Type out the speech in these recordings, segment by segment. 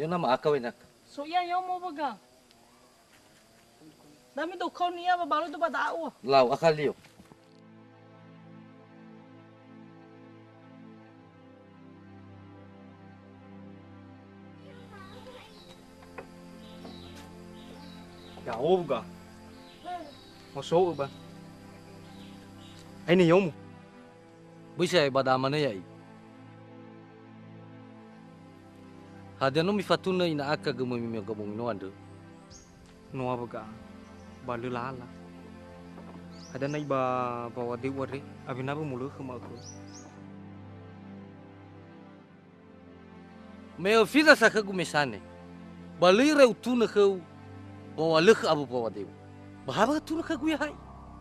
Yo nama aka wenak. So iya yo mau baga. Dami do kau niya ba baru do ba dao. Lau akal liyo. Ya oga. Masuk ba? Ay ni yomu. Bisa ibada mana ya? Hadiah no mifatuna ina aka gemo mimi gabung no ando. No abaga. Balu lala. Ada nai ba bawa dewa re. Abi na ba mulu kema ko. Meo fida sa kagu mesane. Balui reu tuna kau bawa lek abu bawa dewa. Bahaba tuna kagu ya hai.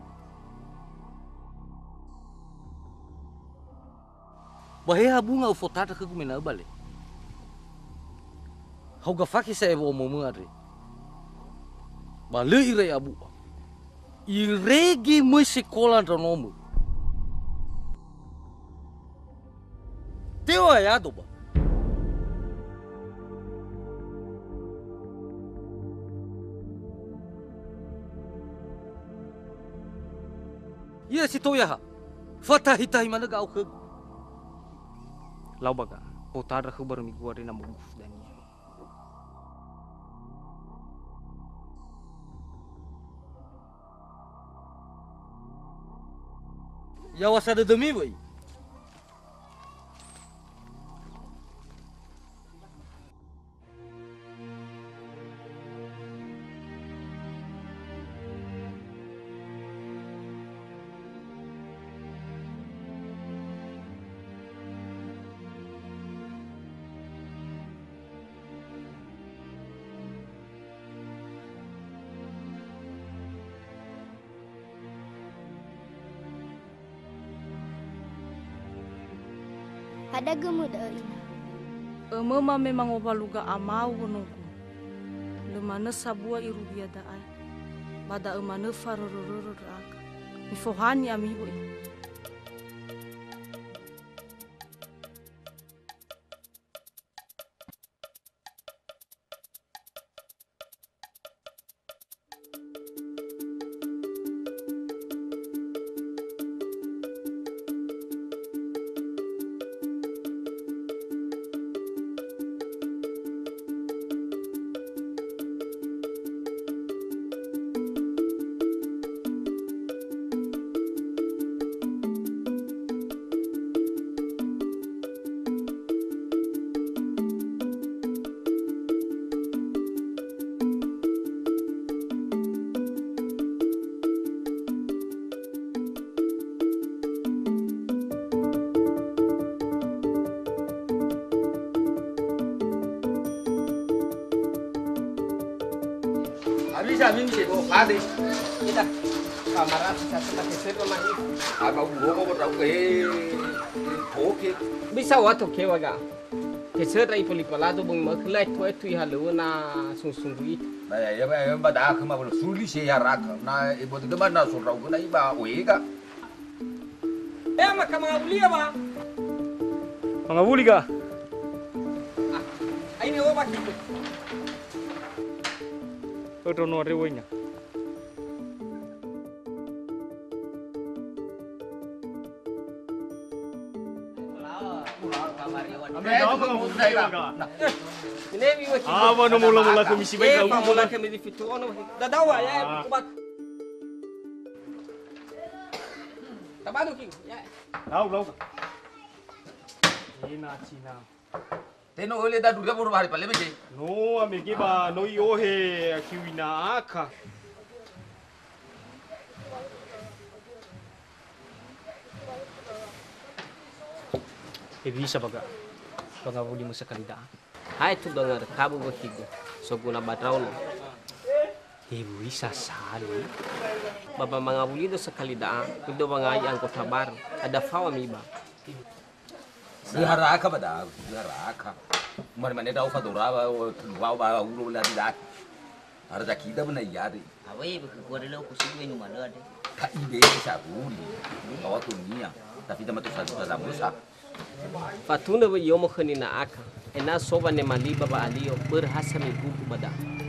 Bahaya bunga ufotata kagu mena bale. Hau gafaki sa evo omomu adre. Balui ire abu. Iregi moi sekolah ranomu. Tewa ya doba. Iya si toya ha. Fatah hitahi mana gau ke. Lau baga. Otar ra khabar mi gua re na muguf dani. Ya wasada demi boy. Ada gemuk dah ina. Mama memang obaluga amau nunggu. Lemana sabua iru biada ai. Bada emana farororor raga. Mifohani ami boy. Bisa mimi ko ade. Kita kamera satu pakai server lagi. Agak gua mau tahu oke. Bisa waktu kewaga. Keser rai poli palado bung maklai tu halu na sungsungui. Nah ya ya dah kema boleh suli saya rak. Nah ibu tu mana surau guna iba oiga. Maka mengabuli apa? Mangabuli ka? Ini apa kita? Ito no rewo niya. Apa mula komisi baik kau? Mula kami di fitu ono. Dadawa ya, kubat. Tabado king. Ya. Lau. Cina. Teno oleh dah dulu baru hari paling macam. No, amegi ba no yohe kiwina aka. Bisa baga. Pangabuli mo sa kalida. Hai tu dengar kabu behigo. So guna batrao no. Ibu isa sali. Baba mangabuli do sa kalida. Kudo mangai ang kotabar. Ada fawa miba. Diharaka pada, diharaka. Mana tahu fatura, wow ulu lagi dah. Harga kita mana yari. Awai berkuar dulu aku sih minum mana ada. Tak ibe sabuli. Bawa tu ni ya. Tapi tema tu satu dalam rusak. Fatuna ba yomo khanina aka. Ena soba ne mali baba alio berhasa migugu bada.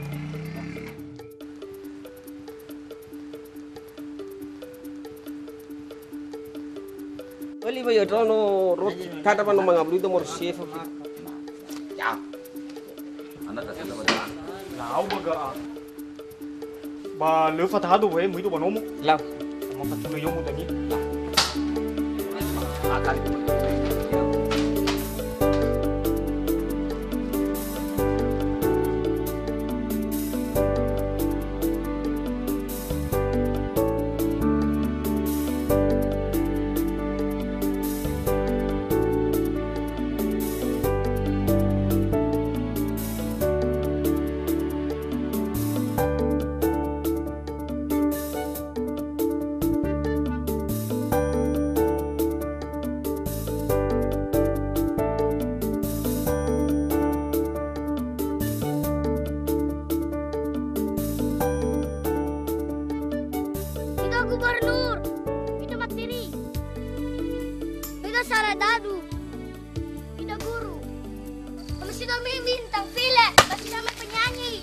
Oli ba yotono rot kada ba no mga bludo mor chef. Ya. Anak kasih dapat dah. Lau baga. Ba lỡ fatado với mấy đồ bà nôm. Lau. Mà phát người yêu một tầng nhỉ. Akan. Ito gubernur, ito matiri, ito saradadu, ito guru. Masih kami bintang film, masih kami penyanyi.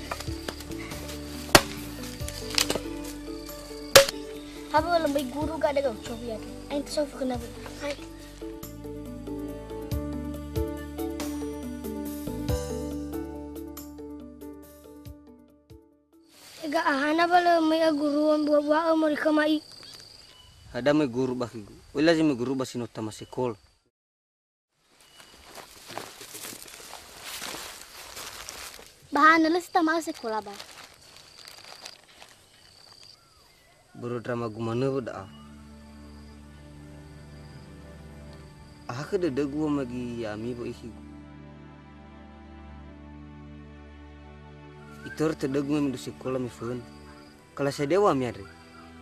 Apa lebih guru gak ada kau coba ya? Ayo sofa kenapa? Hai. Ega ahana bala may guru ang buwa mereka mai. Ada me guru bakigu. Wala me guru basino tama sekol. Bahan nalas tama sekolah ba. Buru drama gumana bada. Aha kada dagu magi yami bo ikigu. Itor tedagu me do sekolah me fun. Kala sa dewa mi are.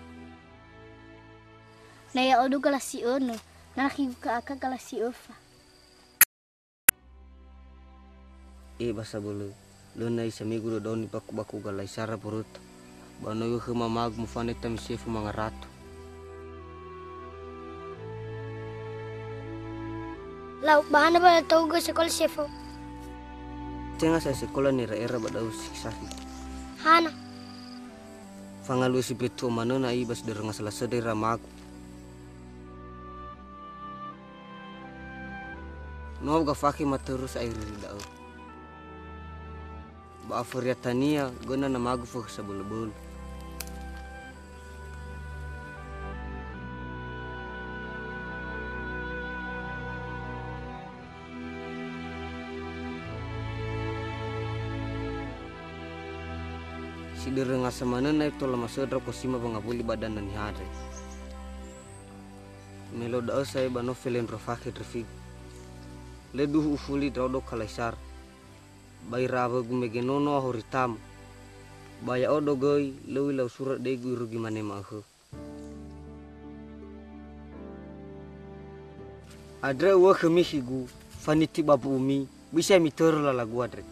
Naya odu kala si ono, naki ka aka kala si ofa. Basa bolu. Lona isa me guru doni baku galai sara purut. Bano yo khama mag mu faneta mi chef mga rato. Lau bahan ba tau ga sekolah chefo. Tenga sa sekolah ni era badau siksahi. Hana. Fangalu si betu manona ibas deranga salah sedera mag. No ga faki materus air dau. Ba afuriatania gona na magu fo sa bulbul. Si deranga samana na ito lama sedra ko sima bangabuli badan na ni hare. Melo dao saya bano felen rofaki trafik. Ledu ufuli drodo kalaisar. Bai raba gumegenono horitam. Baya odo goi lewi lau surat degu rugi mane mahu. Adre wa khamihigu faniti babu umi bisa mitor la lagu adre.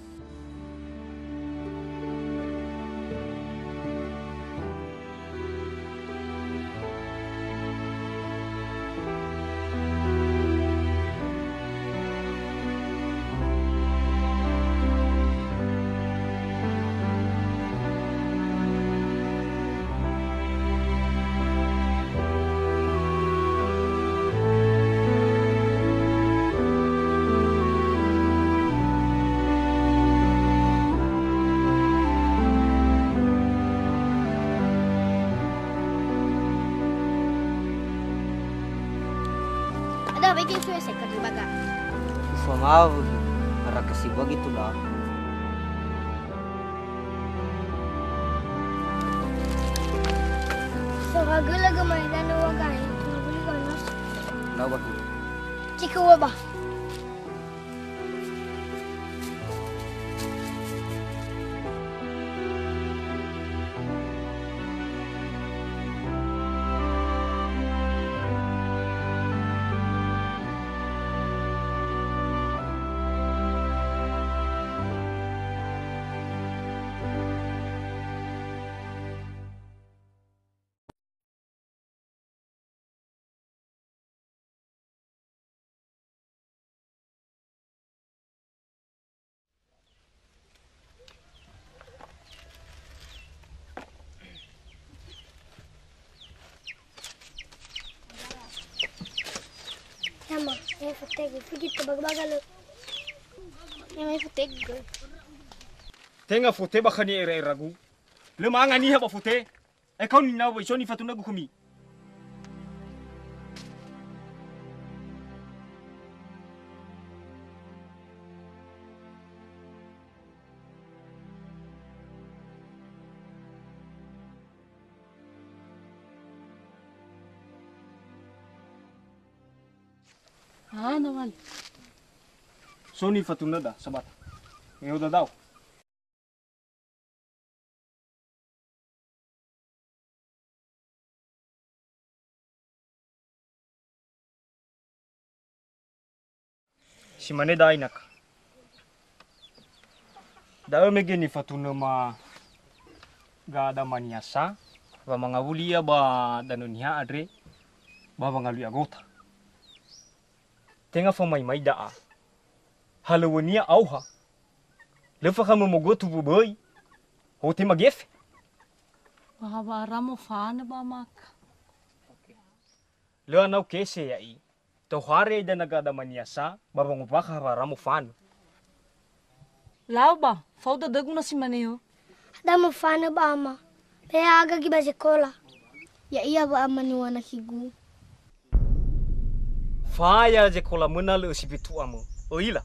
Ada bagi suwe sekar di baga. Ufamau para kasibag ito lang. So kagala gamay na nawagay. Tunguli ka nas. Lawak Chikawa ba? فتاك فيجي تبغى يا فتاك Tenga fote ba khani era ragu. Le manga ni haba fote. E kau ni na ba shoni fatuna gu khumi. naman. Shoni fatuna da sabata. Eu da dau. Si mane da inak. Da mege ni fatuna ma ga ada maniasa ba mga wulia ba danunia adre ba ngalu agota. Tenga fa mai da. Halawania auha. Lefa kamu mogotu buboy. Hote magef. Bahaba ramo fana ba maka. Lo anau kese ya i. To hare da nagada maniasa babang upaka ramo fan. Lau ba, falta dago na si Maneo. Dama fana ba ama. Pea aga giba sekolah. Ya iya ba ama ni wana higu. Faya je kola menal usipitu amu. Oila.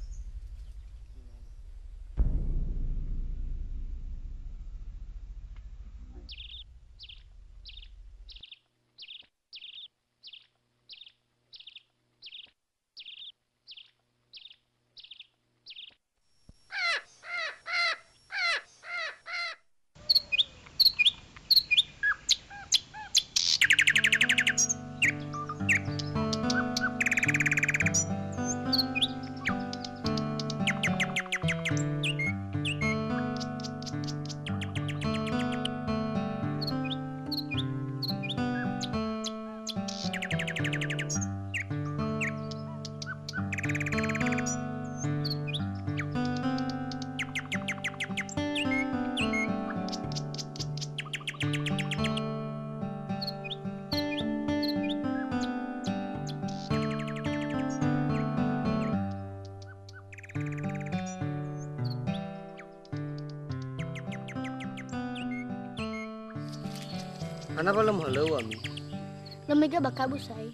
Ana pala mahalaw ami. Lamiga ba kabusay?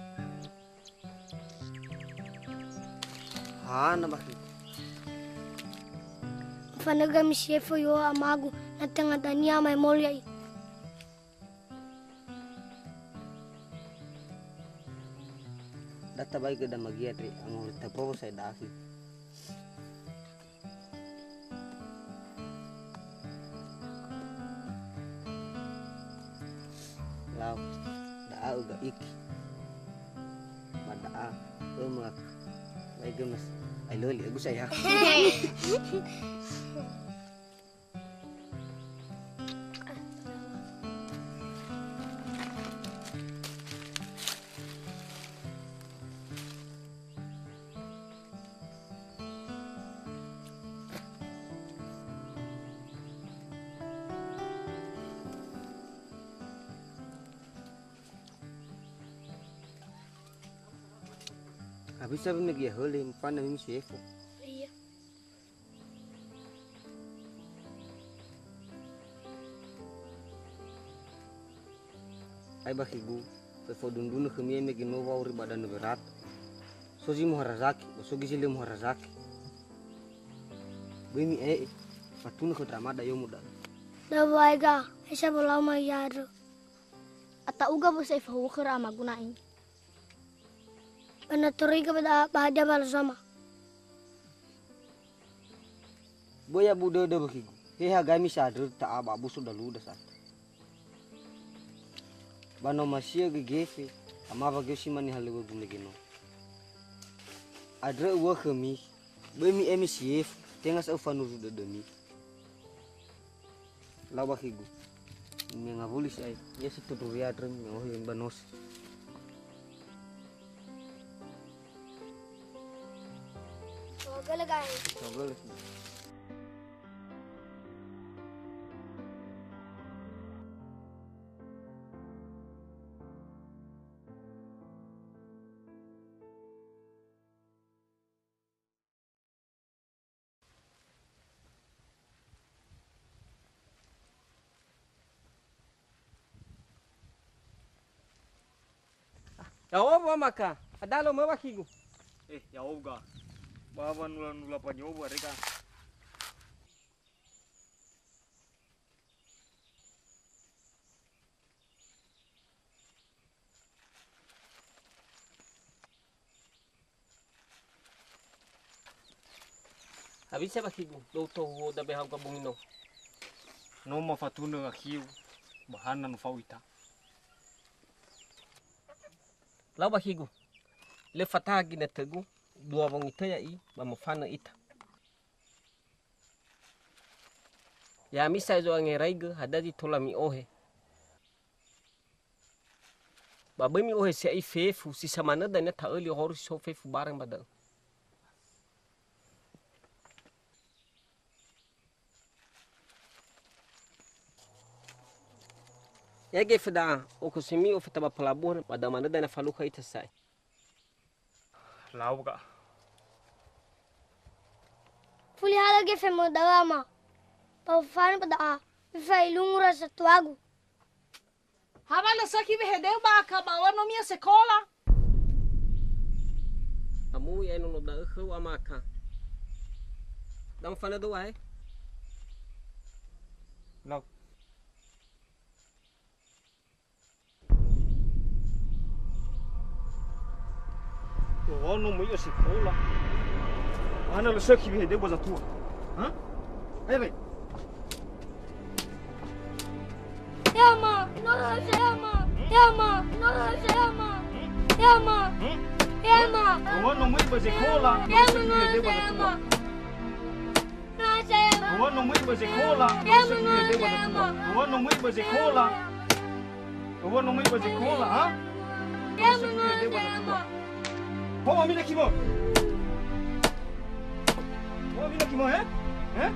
Na bakit? Fanaga mi chefo yo amagu na tanga dania may molya. Data baik ada magia tri ang tapo sa daki. Lau daa uga iki. Madaa umak. Baik gemes. Ay loli aku saya. Habis sabi megia hole mpana mimi chefo. Iya. Ay bakigu pe fodundunu khmie me gino wauri badan berat. Soji muharazaki, sogi sile muharazaki. Bimi fatuna ko drama da yomuda. Dawaiga, esa bolau may yaro. Ata uga bo sa ifahukura magunain. Panaturi ka ba bahada malasama? Boya budo do bakigu. Heha gami sadru ta ababu sudah luda sat. Bano masih gegefe ama bagyosi mani halewa gumegeno. Adra uwa khami bemi emisief tengas au fanuru dodoni. Lawa bakigu. Mengabulis ay ya situturia adrem ngohin banos. Galagay. Sogal. Ya ovo maka. Adalo mo wakigu. Ya oga. Baba nula panyoba reka. Habis wakigu. Do to ho da behau ka bungino. No mafatuna akiu. Bahana no fauita. Lau wakigu. Le fatagi na tegu. Dua bang ita ya I. Ba mafana ita. Ya misa zo angeraiga hadadi tola mi ohe. Babai mi ohe se ai fefu si samana da na ta early horus so fefu barang badal. Ya ge feda o ko simi o feta ba pelabuhan pada mana da na faluka ita sai. Lauga. Fuli hala ge fe mo dawama. Pa fana pada a. Fe ilungura sa tuagu. Habala saki behedeu baka bawa no minha sekolah. Amu ya no da khu amaka. Dam fana do ai. Lau. Ono mo ia sekolah. Ana lo saki behedeu baza tua. Hã? Aí vai. Yama, no Yama, Yama, no Yama, Yama, Yama. Ono mo ia sekolah. Yama, no Yama. No Yama. Ono mo ia sekolah. Yama, no Yama. Ono mo ia sekolah. Ono mo ia sekolah, hã? Yama, no Yama. Vamos mina aqui, mano. Vamos mina aqui, mano, é? É?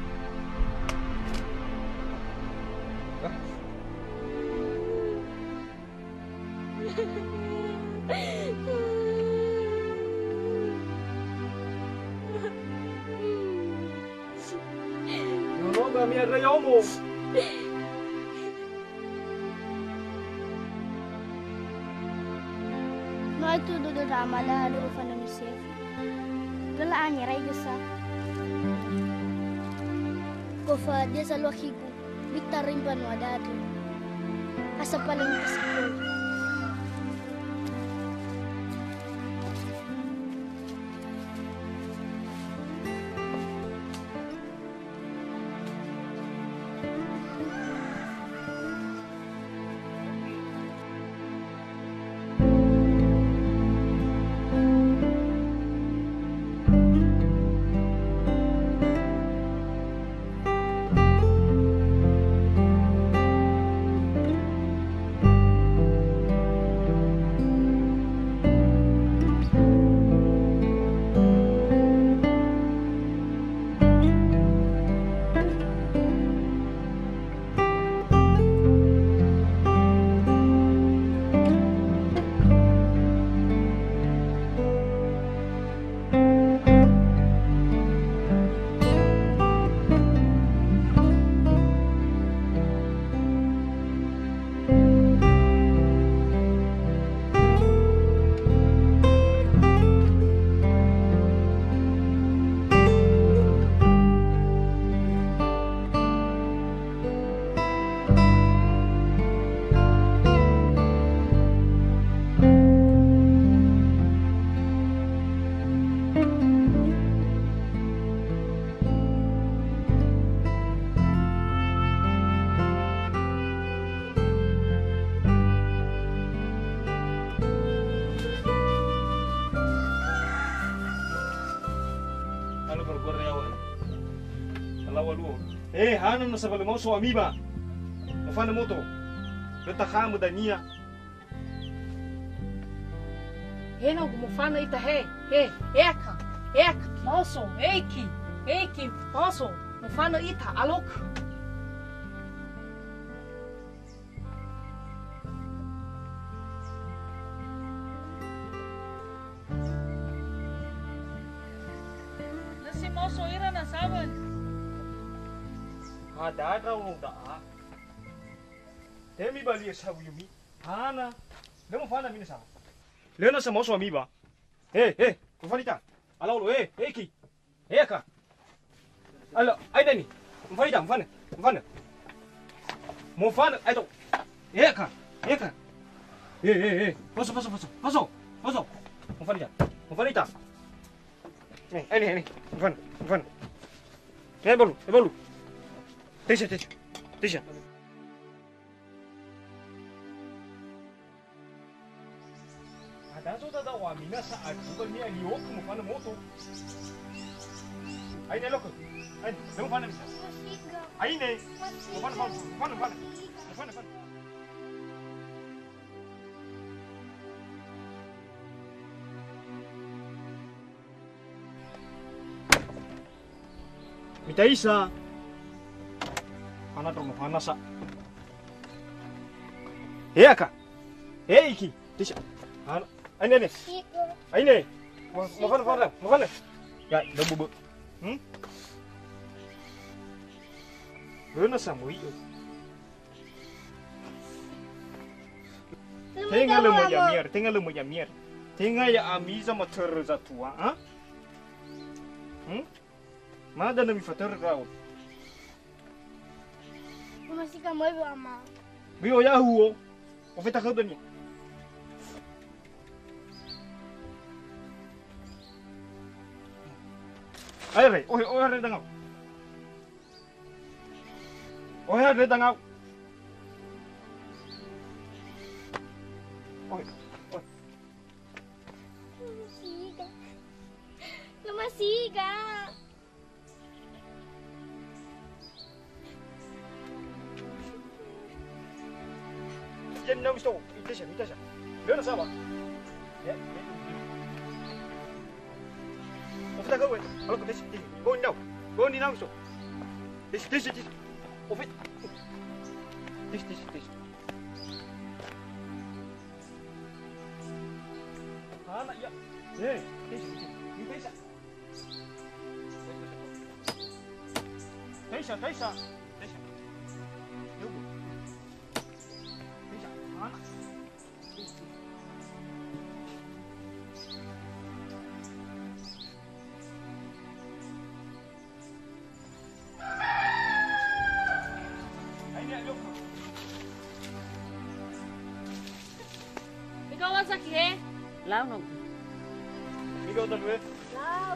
Eu não vou me arranhar, amor. No itu do drama da do fana mi sef. Gala anya rai gesa. Ko fa dia sa lokiku. Bitarin pa no adatu. Asa paling kasipol. Hana na sabale mo so amiba. Mafana moto. Beta khamu dania. Hena gumufana ita eka, moso, eiki, moso, mufana ita alok. Nasi moso ira na saban. Ada raw da. Temi bali sabu yumi. Hana. Demo fana mina sabu. Lena sa mo suami ba? Mfanita. Ala ulo, ki. Ka. Ala, ai dani. Mfanita, mfana. Mfana, ai to. Ka. Paso. Mfanita. Ini. Mfana. Bolu. Deixa. Ada da wa mina sa a kuba ni ali o kuma fana moto. Ai ne loko. Ai, não fana misa. Ai ne. Fana. Mita isa. Fana tromo fana sa. Aka. Iki. Deixa. Ini. Ini. Mafana. Ya, dah bubu. Luna sa mo iyo. Tinggal mo ya mier. Tinggal ya amiza motor za tua, ha? Mana na mi fatar raw. Masih kamu ibu ama. Biyo ya huo. O feta ka doon. Ay, ohe dangau. Ohe dangau. Lumasiga. Yan na gusto. Ito siya. Luna sa ba? Ya. Ofita go wait. Halo ko this. Go ni now so. This. Ofit. This. Ana ya. This. Ni pesa. Pesa. Yugo. Pesa. Ana. Kawasaki he? Lao no. Ikaw dalawa. Lao.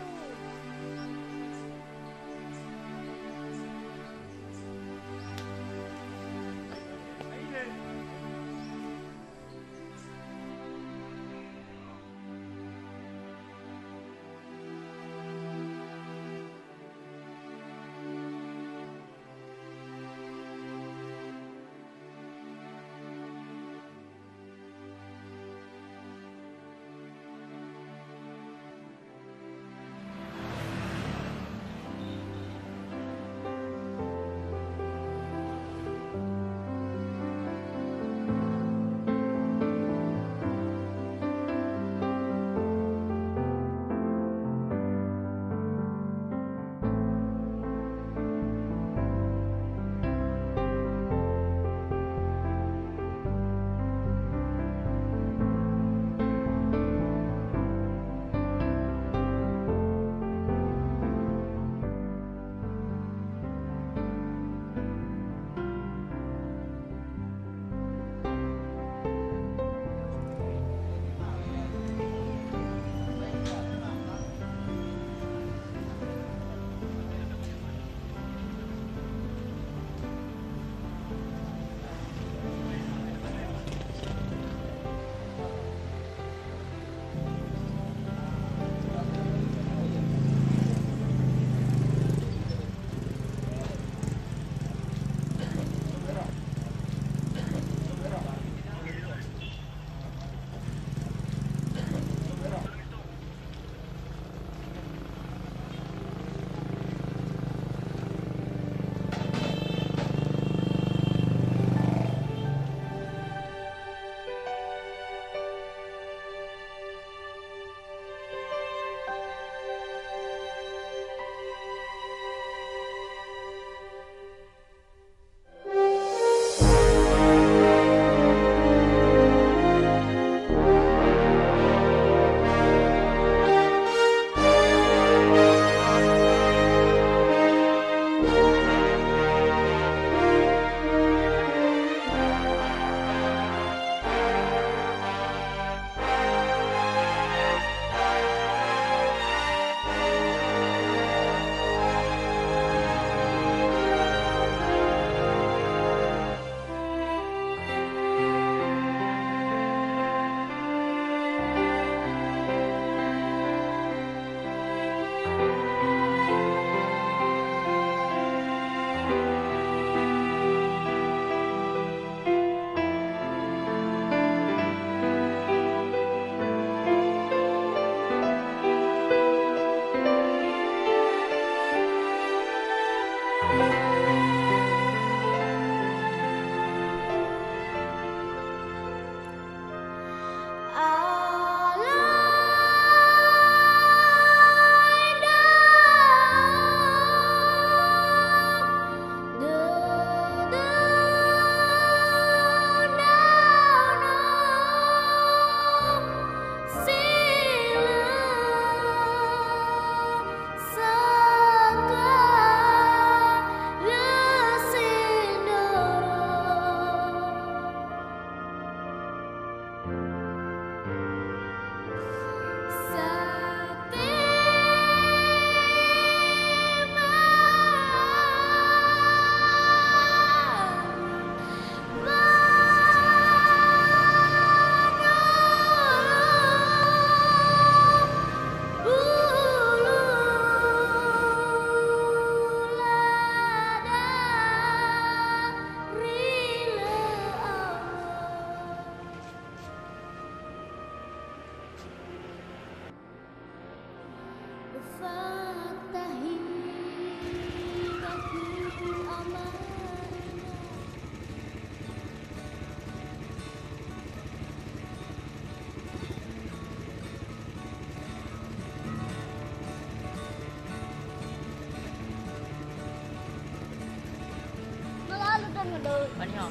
Pani ho.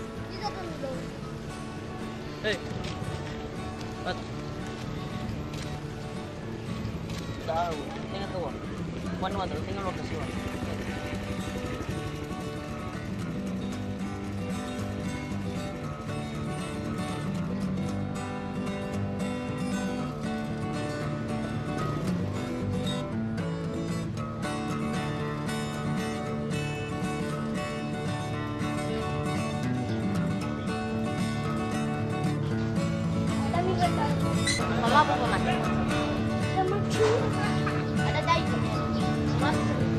Hey. At. Tahu. Tinggal tu. Wan wan tu tinggal lokasi wan. Mama apa mama? Ada dai. Mas.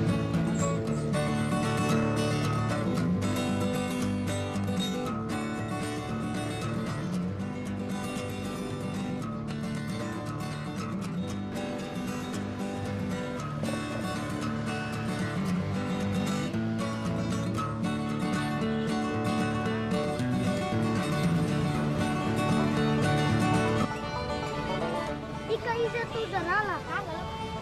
Ika isa tu darala kagak.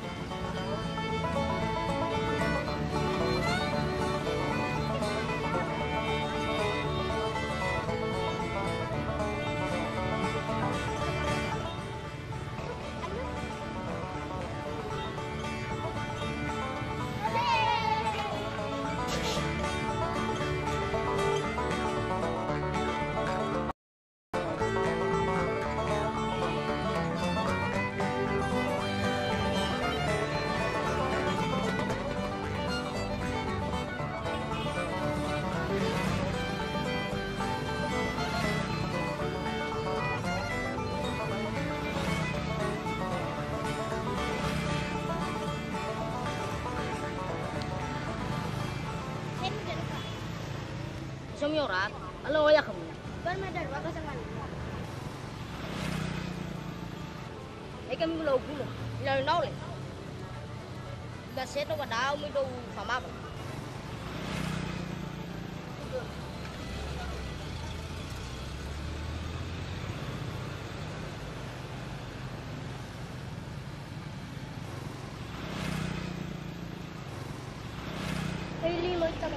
Sumi orang. Halo ya kamu. Ban madar wa kasangan. Kami belum gula. Lalu nol. Dah seto kat daun itu sama apa? Kaili mo ita.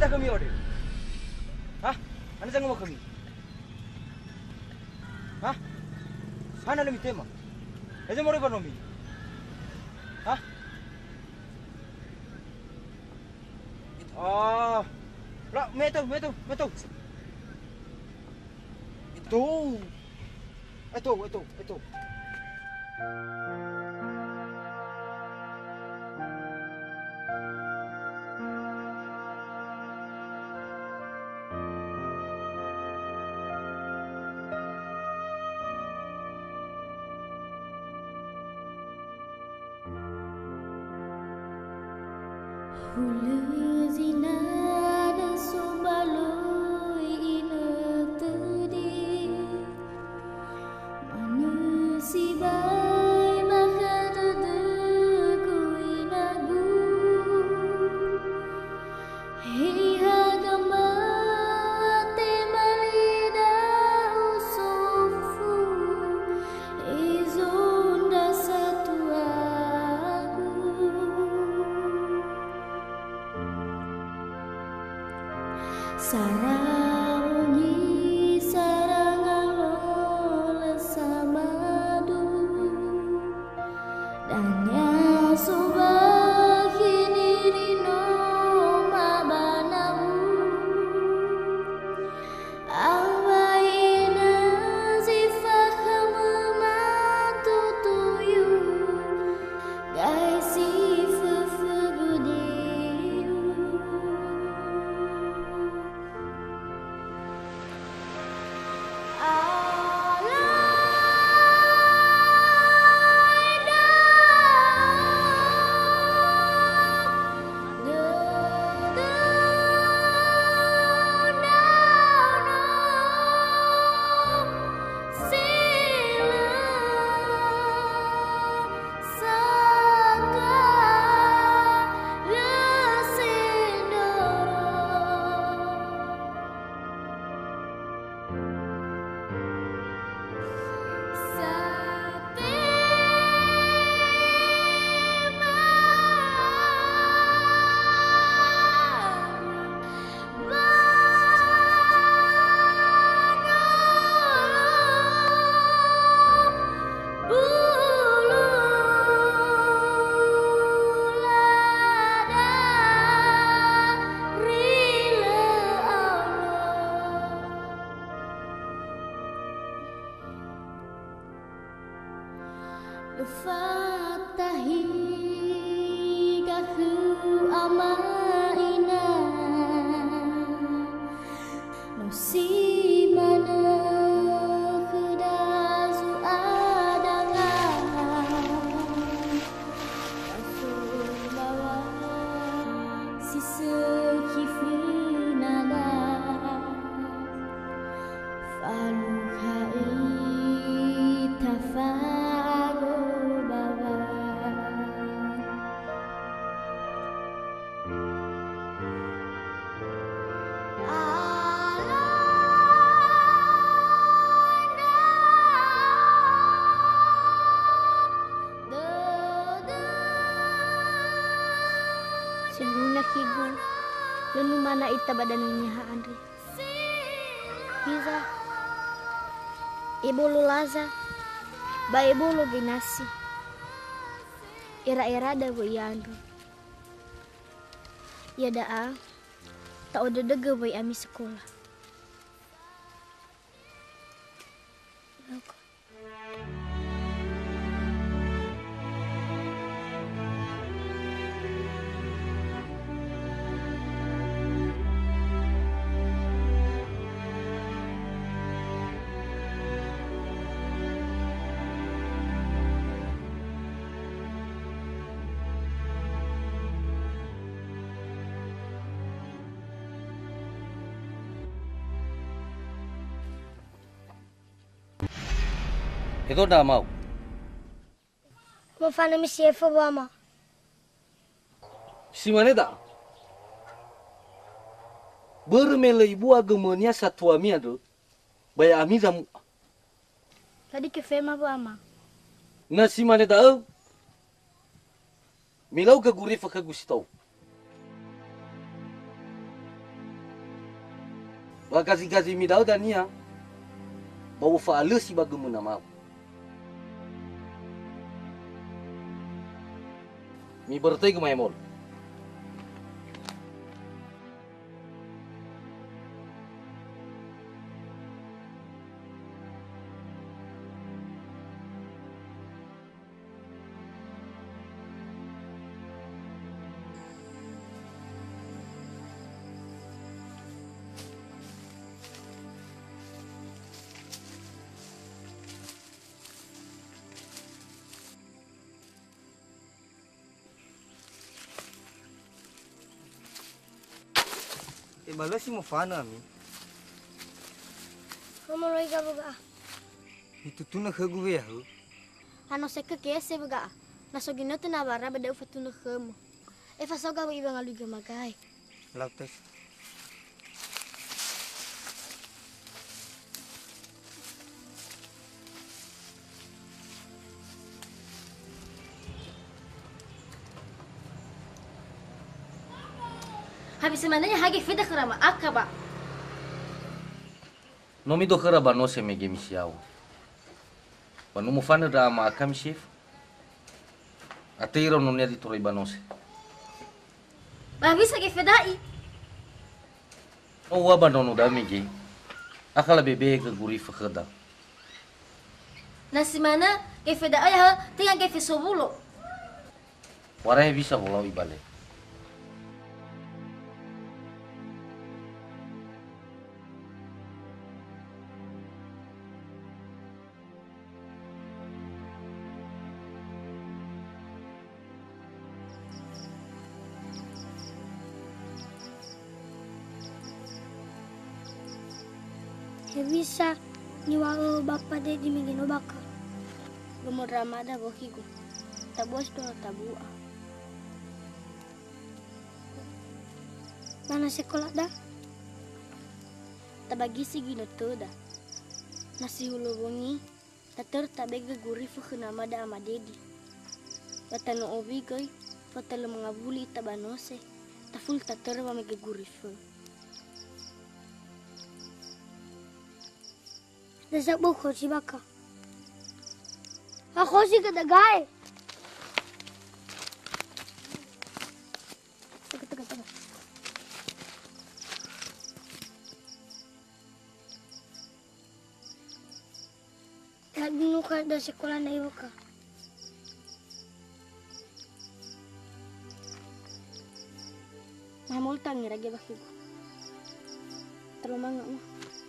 kami order? Hah? Ano sa kami? Hah? Sana nami tema? Ese more ba nami? Hah? Ah, lah, meto. Ito. Hulu zinada sobaloi inatudi manusibai makadadaku inagu hihagama temalida usofu izunda satuaku Sarangi sarangalola samadu Danya subahini rino mabanamu Awaina zifakamu matutuyu Gaisi fufugudiyu Fatahi kahu amaina Nusimana kedazu adangan Rasul bawa sisekifinana Faluhai tafago bawa Sebelumnya kigun Lunu mana ita badannya Andri Bisa Ibu lulaza Ba ibu lu ginasi Ira-ira da bu Andri Ya daa Tak udah dege boy ami sekolah Ikaw na mau. Mafana mi sefa bama Si maneda. Bermele ibu agamanya satu ami ado. Baya ami zamu. Tadi ke fema bama Na si maneda. Milau ka guri fa ka gustau. Wakazi mi dau tania. Bawa fa'alu si bagaimana mau. Mi bertay ke mol. Balas si mo fana mi. Kamu lagi gak baga? Itu tu nak hagu ya hu. Ano se kese baga? Naso ginoto na bara beda ufatu na kamu. Fasoga ba ibang aluga magay. Lautes. Habis semananya hage fida kerama akaba. Nomi do kara ba no se me gemi siaw. Ba no mo fana da ma kam chef. Ateiro no ne di toroi ba no se. Ba bisa ge fidai. O wa ba no da me ge. Akala bebe ke guri fakada. Nasi mana ge fidai ha tinggal ge fisobulo. Warai bisa bolau ibale. Bisa niwalo bapa de di mingino baka. Gumod ramada bohigo. Tabos to tabua. Mana sekolah dah? Tabagi si gino toda. Nasi hulo bongi. Tater tabega guri nama da amadedi. Batano obi goy. Fatalo mengabuli tabanose. Taful tater wamege guri fu. Dasar buku si baka. Aku sih kata gay. Tengah. Lagi nuka dari sekolah na ibu ka. Mahmul tangi lagi bakiku. Terlalu mangga mah.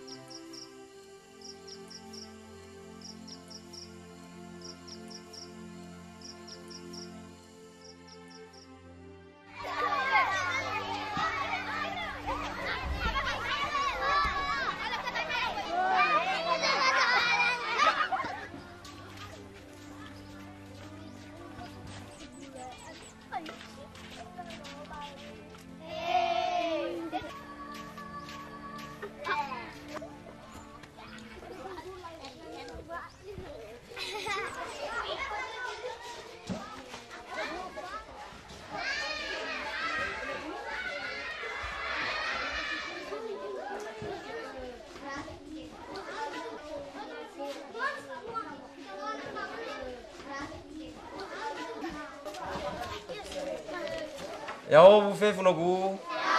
Ya o fefu no gu.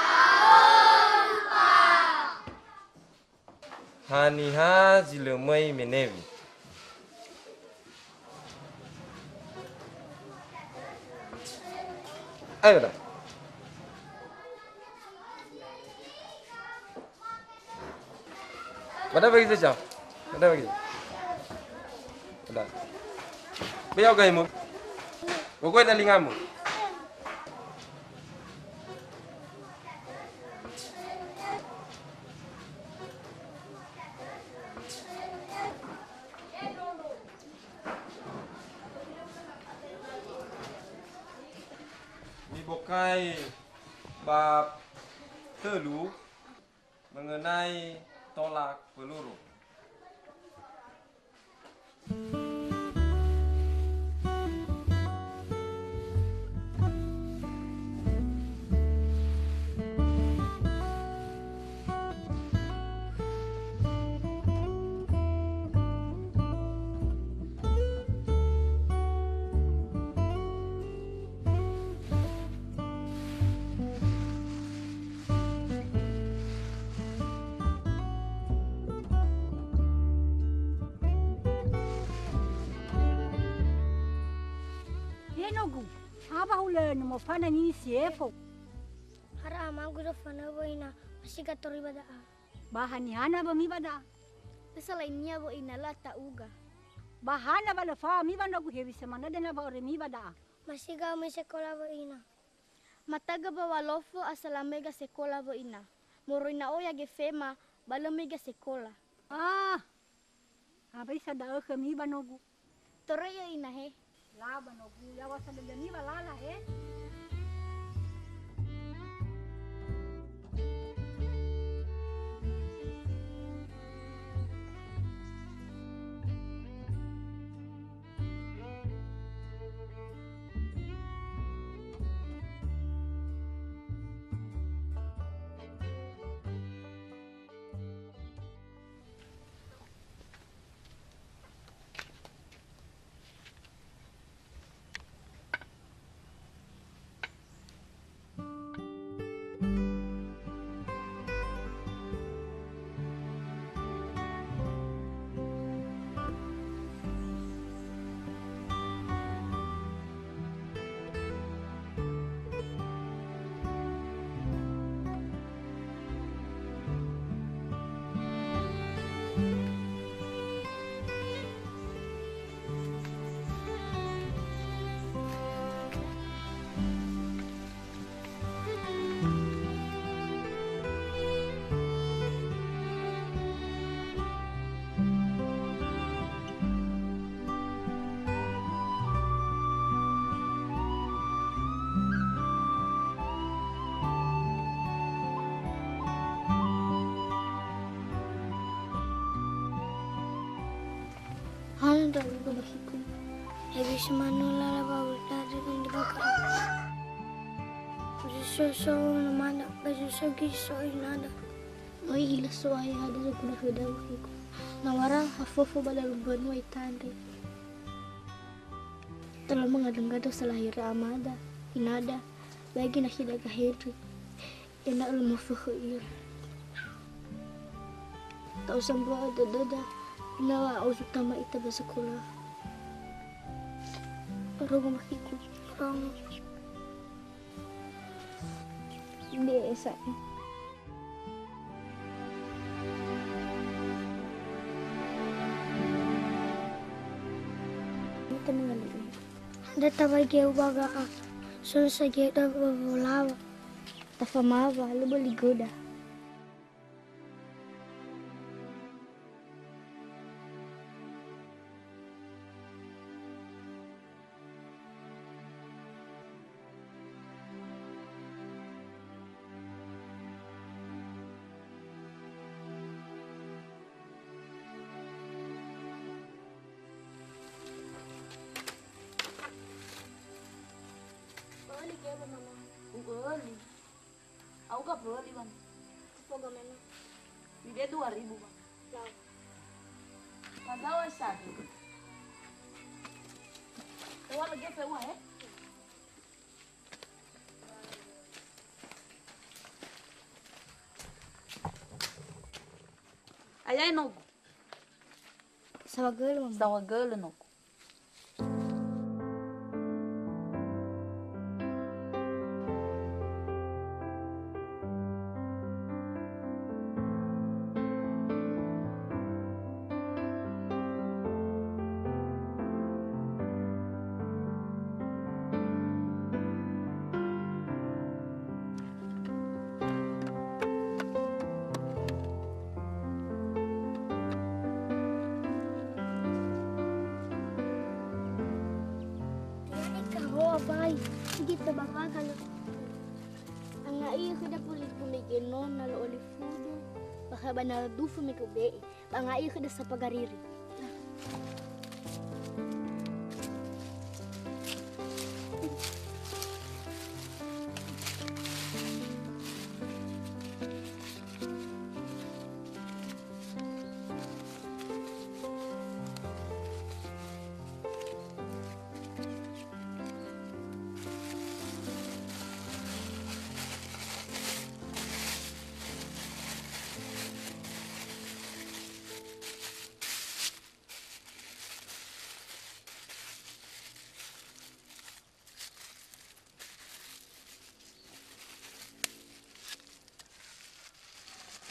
Hani ha zilemai menevi. Ayo dah. Mana bagi saja? Mana bagi? Dah. Biar kau imu. Kau nak lingamu. Bokai bab telu mengenai tolak peluru. Ngapa hule no fana ni siefo? Hara amagu do fana boina masih katori bada. Bahani hana ba mi bada. Selainnya bo ina la ta uga. Bahana ba la fa mi banda ku hebi semana dena ba ore mi bada. Masih ga mi sekolah bo ina. Mataga ba walofo asalamega sekolah bo ina. Moro ina oya ge fema balamega sekolah. Apa isa da ke mi banogu. Toraya ina he. La banogu ya wasa da mi balala he. Hal dari bagiku. Habis manula bawa dari di baka. So namana baju giso inada. Oi ila so ay hada sa kuna hada bagiku. Nawara hafofo balalumban mo itande. Telah mengadang-gadang selahir amada inada bagi nakida kahedri. Ina ulmufukhir. Tau sambua dada. Nawa usuk tama ita ba sekolah. Rogo makiku. Rogo. Biasa. Ita mengalir. Data bagi ubaga. Sun sagi da bolawa. Tafamava lu baligoda. Beli. Aku gak beli bang. Semoga mana? Dia 2.000 bang. Lah. Kagawa satu. Ewa lagi pewa ya? Ayah nogo. Sawagelo. Sawagelo nogo. Bay, kita bakakan. Ang naiya ko na pulit kumiginon na loolifudo. Baka ba na dufo may kubi. Bangaiya ko na sa pagariri.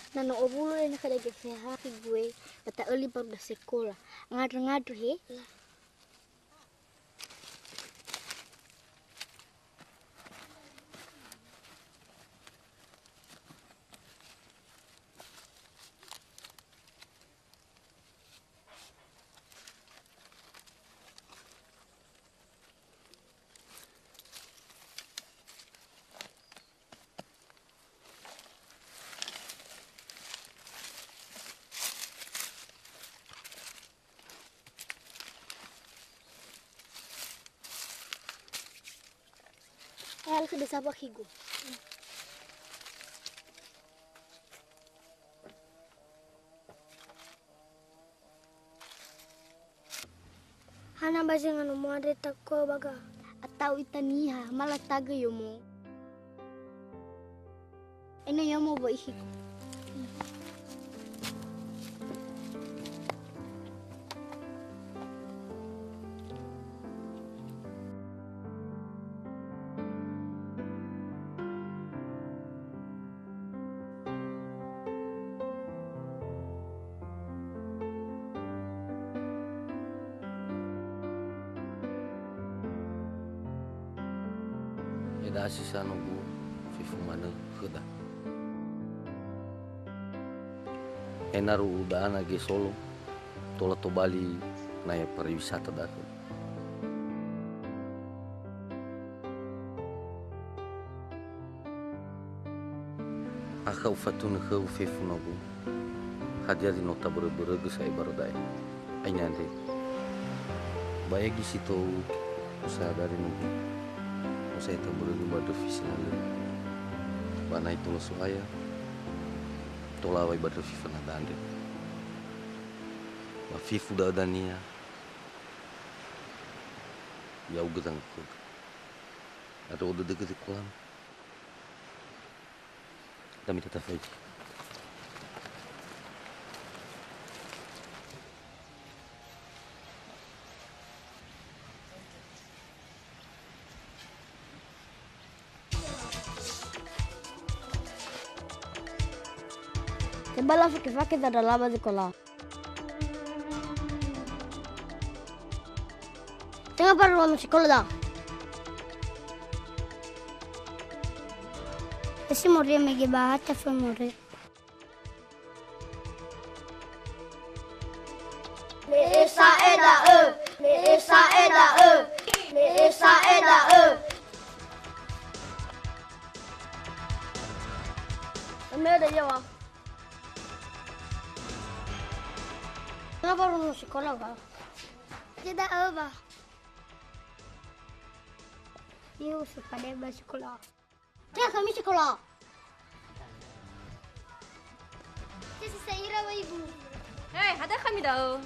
Nano obulu na kada gefeha gue bata oli baru da sekolah. Ngadu he. Hal kada sabak higo. Hana bajengan mo ada takko baga atau itaniha malah taga yomo. Eno yomo bo higo. Eda sisa nunggu fifu mana heda. Enaru udah nage Solo, tola to Bali naya pariwisata datu. Aka ufatun ke fifu nunggu. Hadir di nota berege saya baru dai. Anyande. Baik di situ usaha dari nunggu. Saya tak boleh ibadah fisik bana itu lo suaya tolawai ibadah fifa na dande ma fifu da dania ya uga tang ko ada udah deket di kolam kami tetap aja. Bala fake da lava de colar. Tenga para o sekolah da. Esse morrer me gebahata foi morrer. Me esa eda me esa eda me esa eda Me da yawa. Kenapa lu sekolah ba? Tidak apa. Yuk supaya ba sekolah. Tidak kami sekolah. Jadi saya wa ibu. Hei, ada kami dah.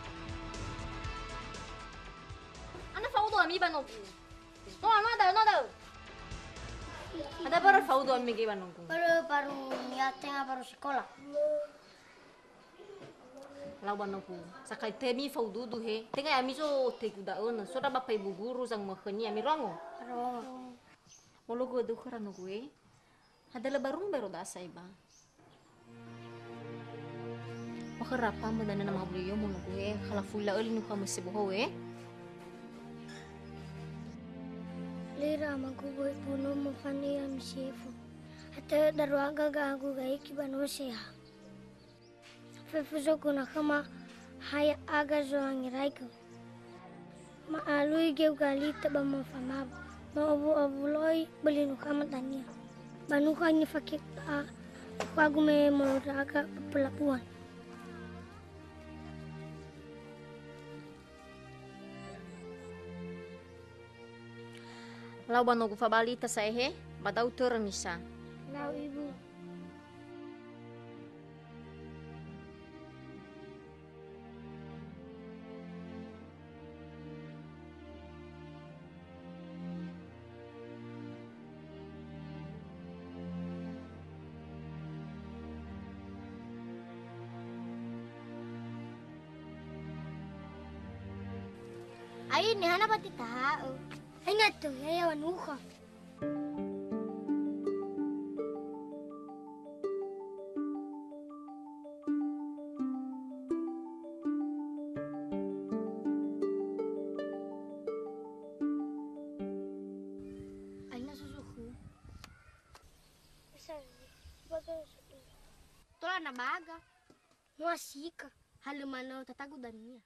Anak faudo ami banoku. No, ada. Ada baru faudo ami ke banoku. Baru ya tengah baru sekolah. Lawan aku, sakai temi faudu du he, tengah ami so tegu daun, so dapat ibu guru sang makhani ami rango. Walau gue du kerana gue, ada lebarung baru dah saiba. Makarapa mo dana nama beliau mo gue, kalau fulla oli nuka masih bohong Lira magu gue puno mo kani ami sefu, atau darwaga gagu gai kibano seha. Fefuzo kuna kama haya aga zoangi raiku. Maalui geu gali taba mafamab. Obu loi belinu kama tania. Banu kani fakik wagu me moraga pelapuan. Lau banogu fabalita sa ehe, badau turun nisa. Lau ibu. Ay, ni hana pati tao. Ay nga to, yayawan uka. trabaga. Muasika, halimano tatagudannya.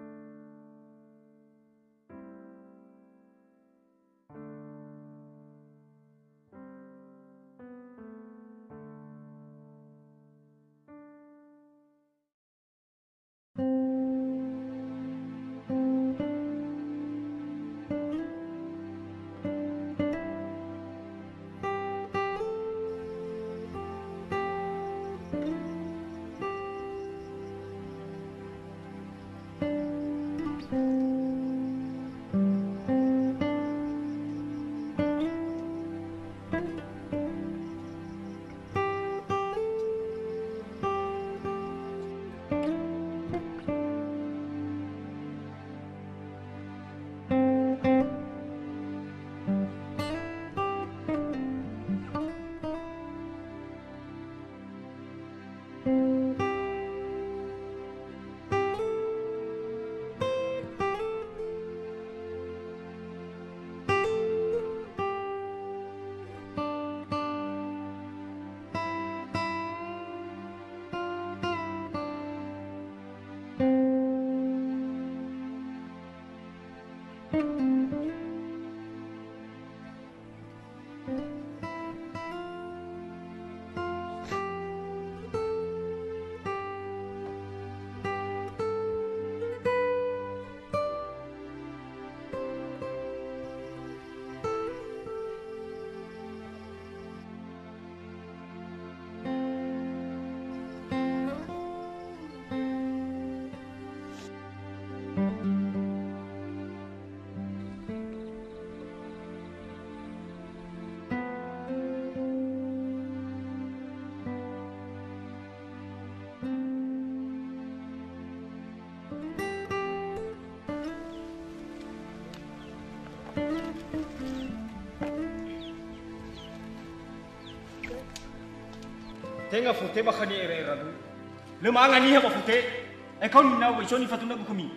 Tenga fote bakani era du. Le manga ni ha fote. E kau ni na wisoni fatuna bukumi.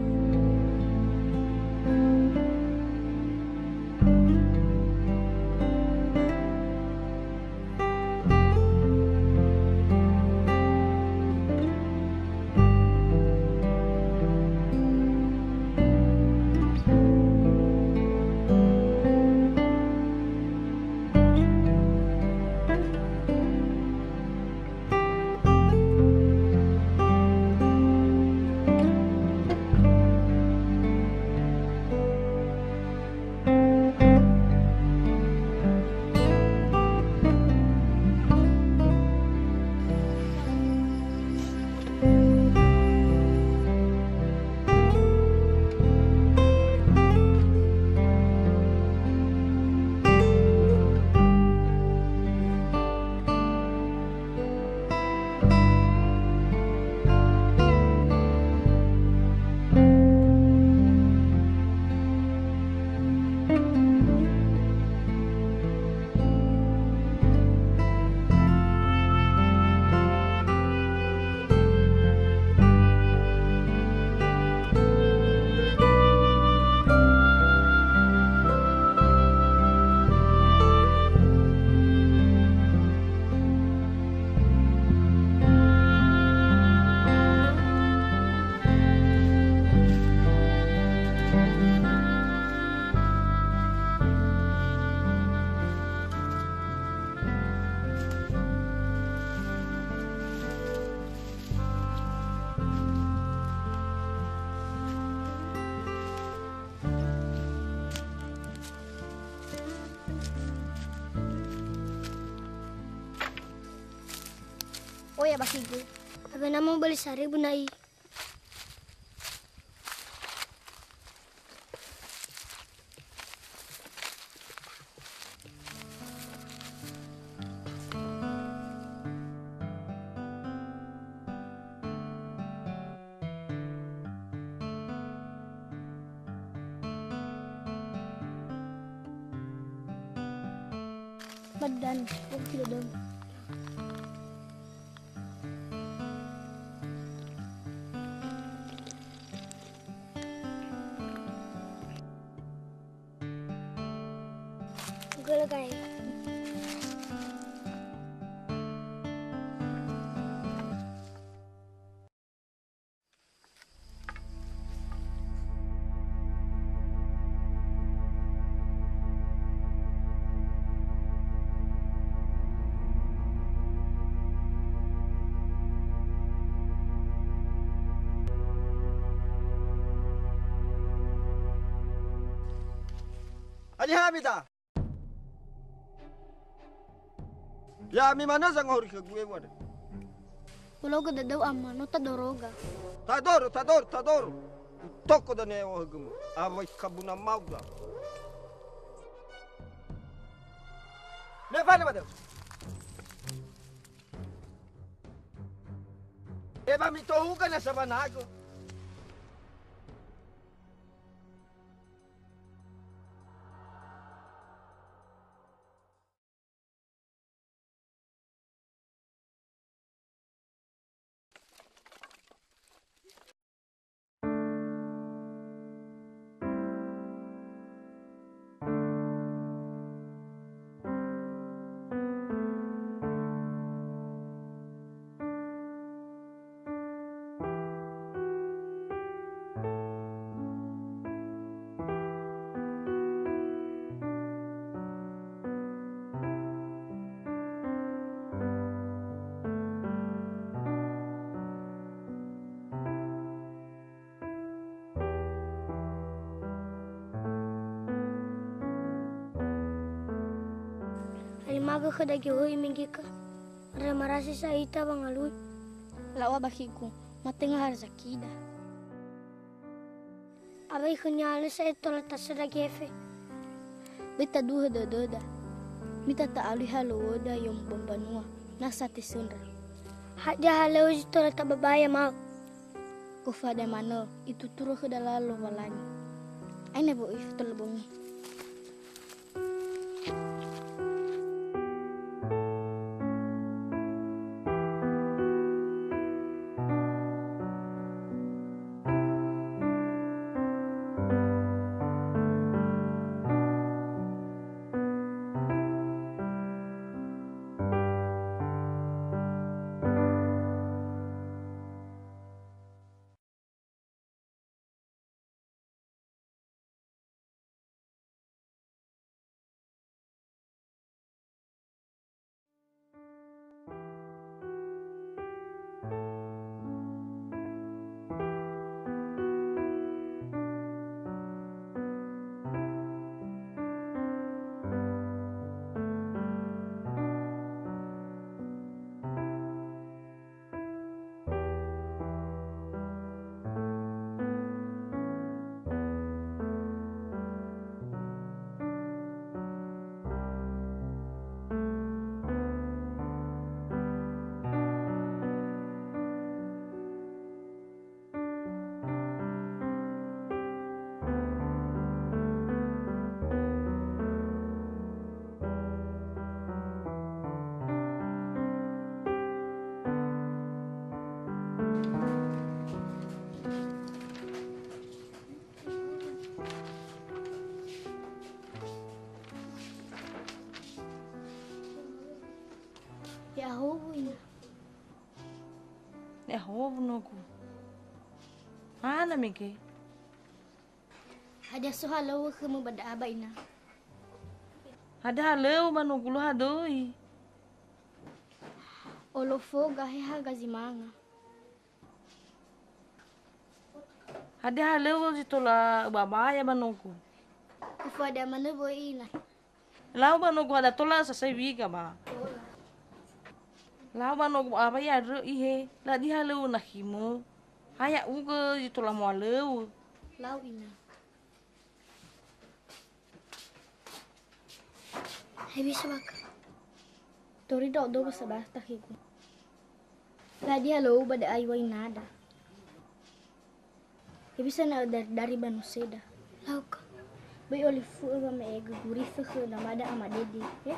Oh ya bakiku, apa nama beli sari bunai? Badan, oh tidak dong. Ani hamida. Ya mi mana sang hori ke gue wada. Ulo ga dadau amma no tadoroga. Tadoro. Toko da ne o gumu. Avai kabuna mauda. Ne vale madam. Eba mi tohuga na sabanago. Alimaga ka dagi hoy minggika. Ramarasi sa ita bangalui. Lawa bakiku, matenga har zakida. Abay kunyalo sa ito latas sa dagefe. Bita duha dododa. Mita taali haloda yung bambanua. Nasa tisunra. Hadya halaw ito lata babaya mau. Kufada mano, ituturo ke dalalo walani. Ay nabo ifutulbongi. Ya hovuina. Ne hovu nogu. Ana mege. Ada sohalaw ke mabada abaina. Ada haleu manugulu hadoi. Olofo gahe hagazimanga. Ada haleu jitola babaya manugu. Kufada mana boina. Lau manugu ada tola sasai wiga ba. Lau manugu abaya ro ihe. La di haleu nahimu. Haya uga jitola mo haleu. Lau ina. Hebi sabaka. Tori do sa basta hiku. La di haleu bada ayway nada. Bisa na dari Banuseda. Lau ka. Bay olifu ba may guguri fa na mada amadedi. Ya.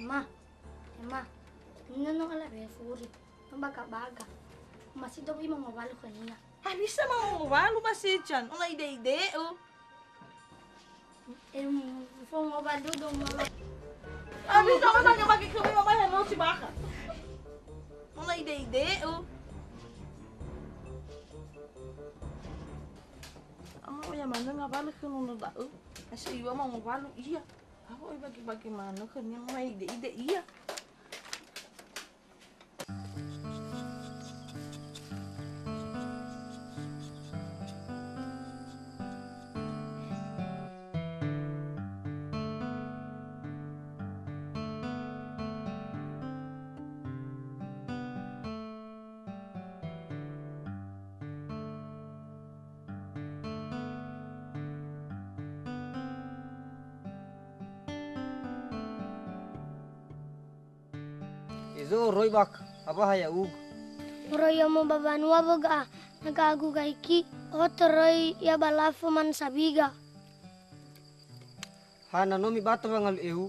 Ema, nino ala refuri, baga. Masih dong imo ngawalo kanina. Bisa mau ngawalo masih dyan. Una ide-ide, oh. Fong ngawalo dong mama. Bisa ka sanya bagi kami mamahan mo si Baka. Una ide-ide, oh. Ang ya mana ngawalo ka nung nadao. Kasi iwa mau ngawalo, iya. Ako ay bagi-bagi mana kanya may ide-ide, iya. Izo roy bak, apa haya ug? Roy mo babanwa baga, nagagu gaiki, roy ya balafu man sabiga. Hana nomi bata bangal eu.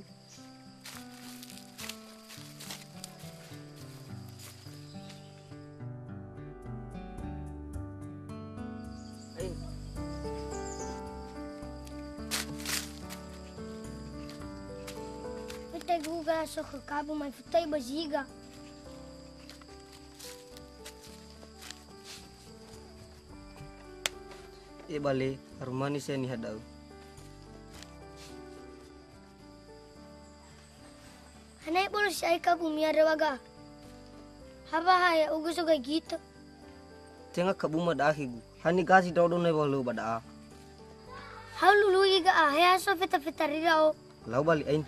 Kita guga so kakabu may futay baziga. Bale, arumani saya ni hadau. Hanay polo si ay kabumia rawaga. Haba haya ugo so gito. Tenga kabuma dahigu. Hani gazi daudo na balo bada. Haulu iga haya so fita rirao. Lau bali ain.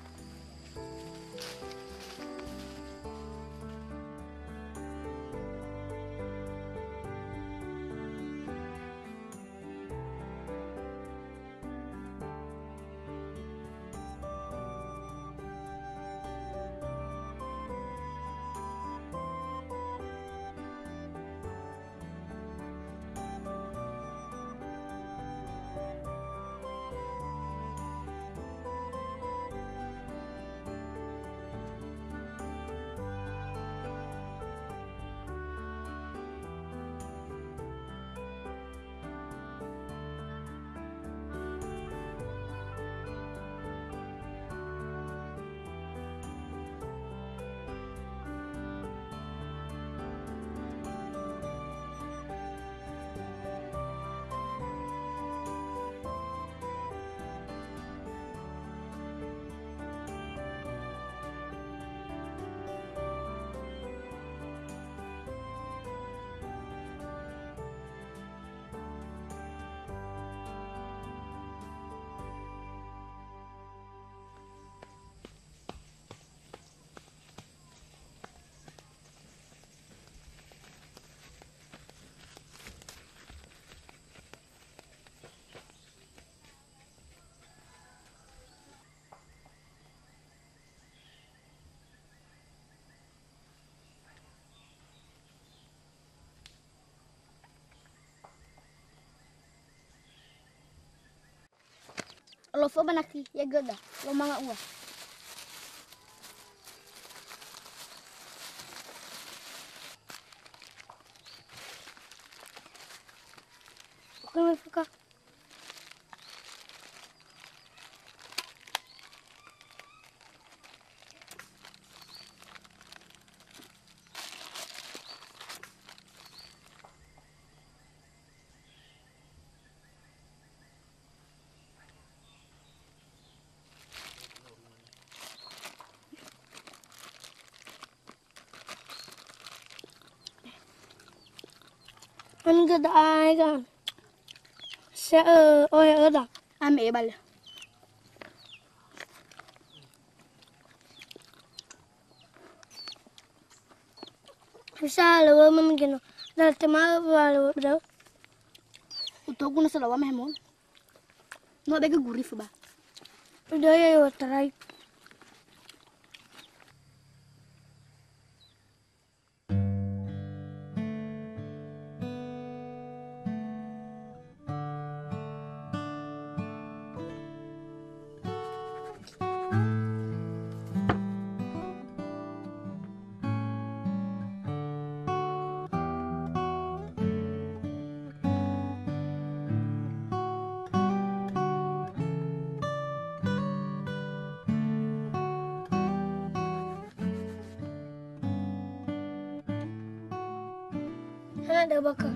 Lo fo banaki ya gada, lo manga uwa. Kami fuka. Anh cứ đại con sẽ ôi ở đâu anh mẹ bà sao là mình kêu là tema vào đâu untuk guna selawa mehmon no bega gurif ba udah ya try Ada bakal.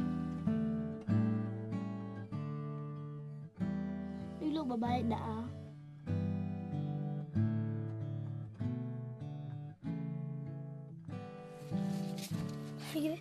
Dulu babae dah. Sige.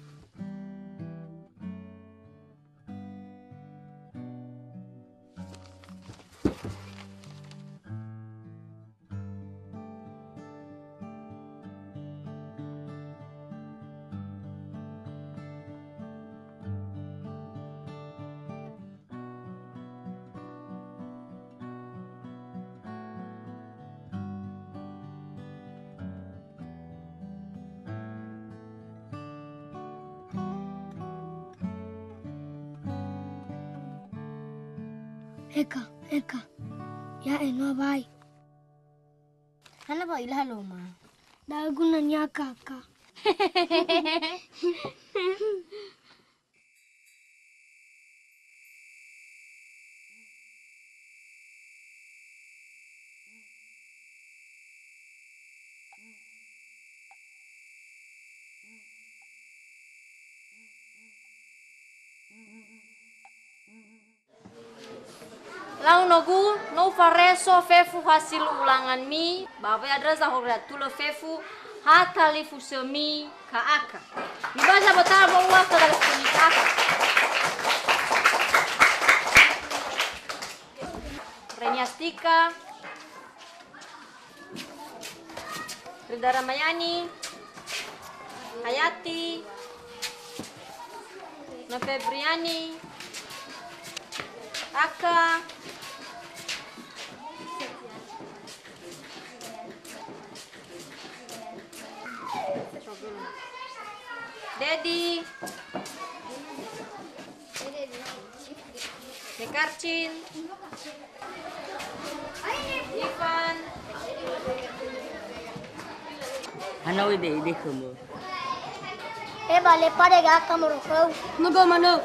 Eka. Ya eno bai. Hana ba ilah lo ma. Dagunanya kakak. Lau nogu no fareso fefu hasil ulangan mi babe adra zahorat tulo fefu hatalifu semi ka aka dibaca betal bahwa ka aka Reniastika Rida Ramayani Hayati Nofebriani Aka Dedi Dekarcin Ivan Hana ide kamu. Bale pada gak kamu rokok. Nugo mano.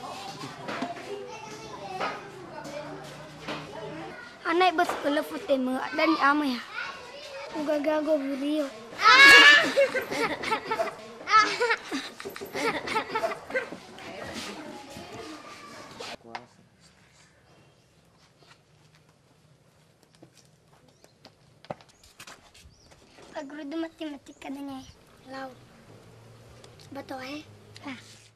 Anak bos kalau futemu dan ama ya. Uga go burio. Guru de matematika katanya. Lau. Betul ya?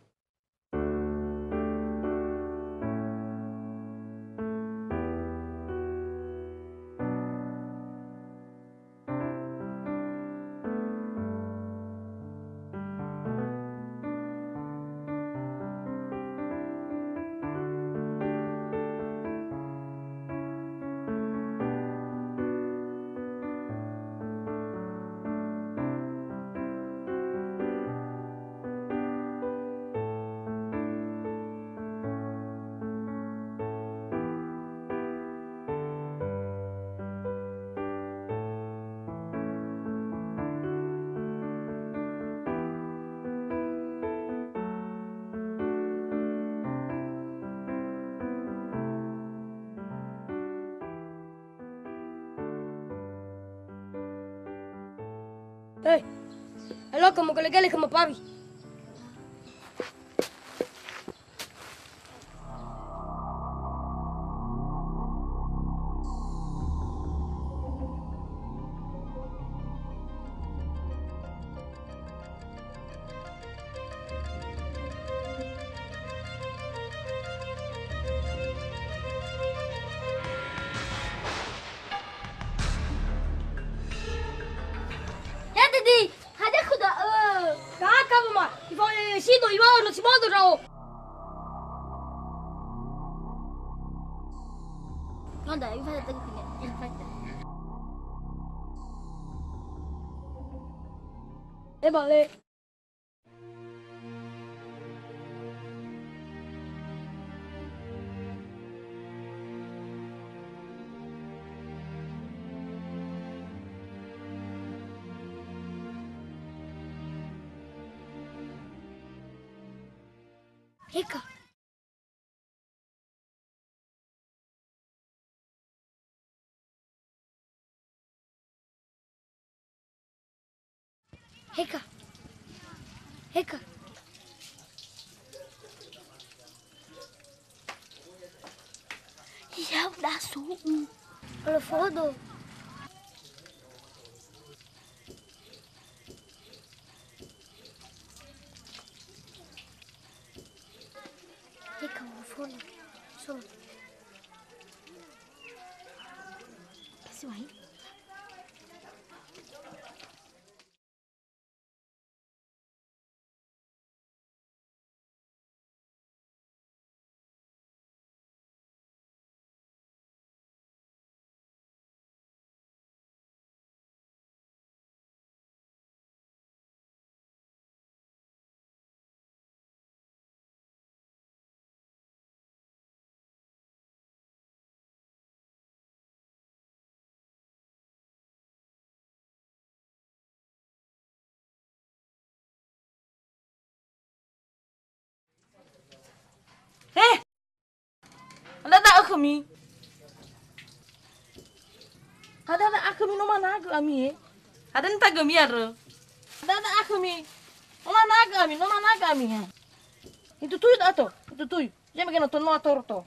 Hey, hello kamu kali kamu papi. Nada, eu vou ter que ir. Vale. Eka. Eka. Iya, udah suhu. Kalau foto. Kamu foto. So. Kasih wae. Ada tak kami? Ada tak kami no mana kami? Ada tak kami ada? Ada tak kami? No mana kami ya? Itu tuh atau? Itu tuh. Jangan bikin nonton motor to.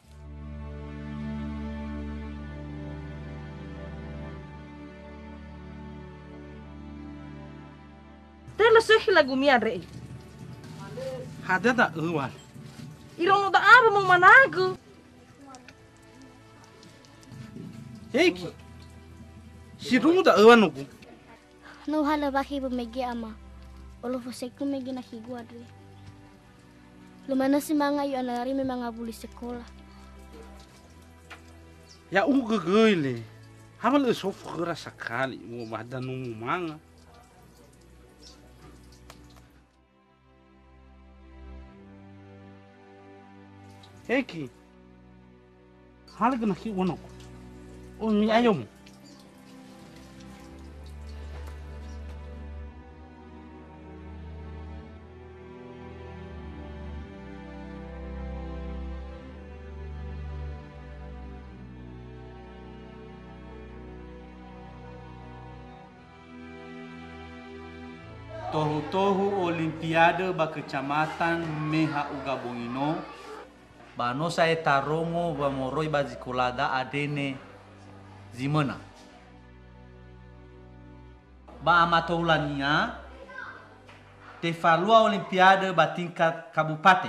Terus lagu mi ada. Ada tak uwan? Irong tak apa mau mana aku? Hei, si rungu tak uwan aku. No hala baki pemegi ama. Olo foseku megi na higwa dre. Lumana si mga yu anari memang ngabuli sekolah. Ya gele. Hamal esof gera sakali mo madanu manga. Heki. Hal gena ki wono. O mi ayom. Tohu-tohu Olimpiade ba kecamatan Meha Ugabongino bano saya tarongo ba moroi ba zikolada adene zimena ba amatoulania te falua Olimpiade ba tingkat kabupaten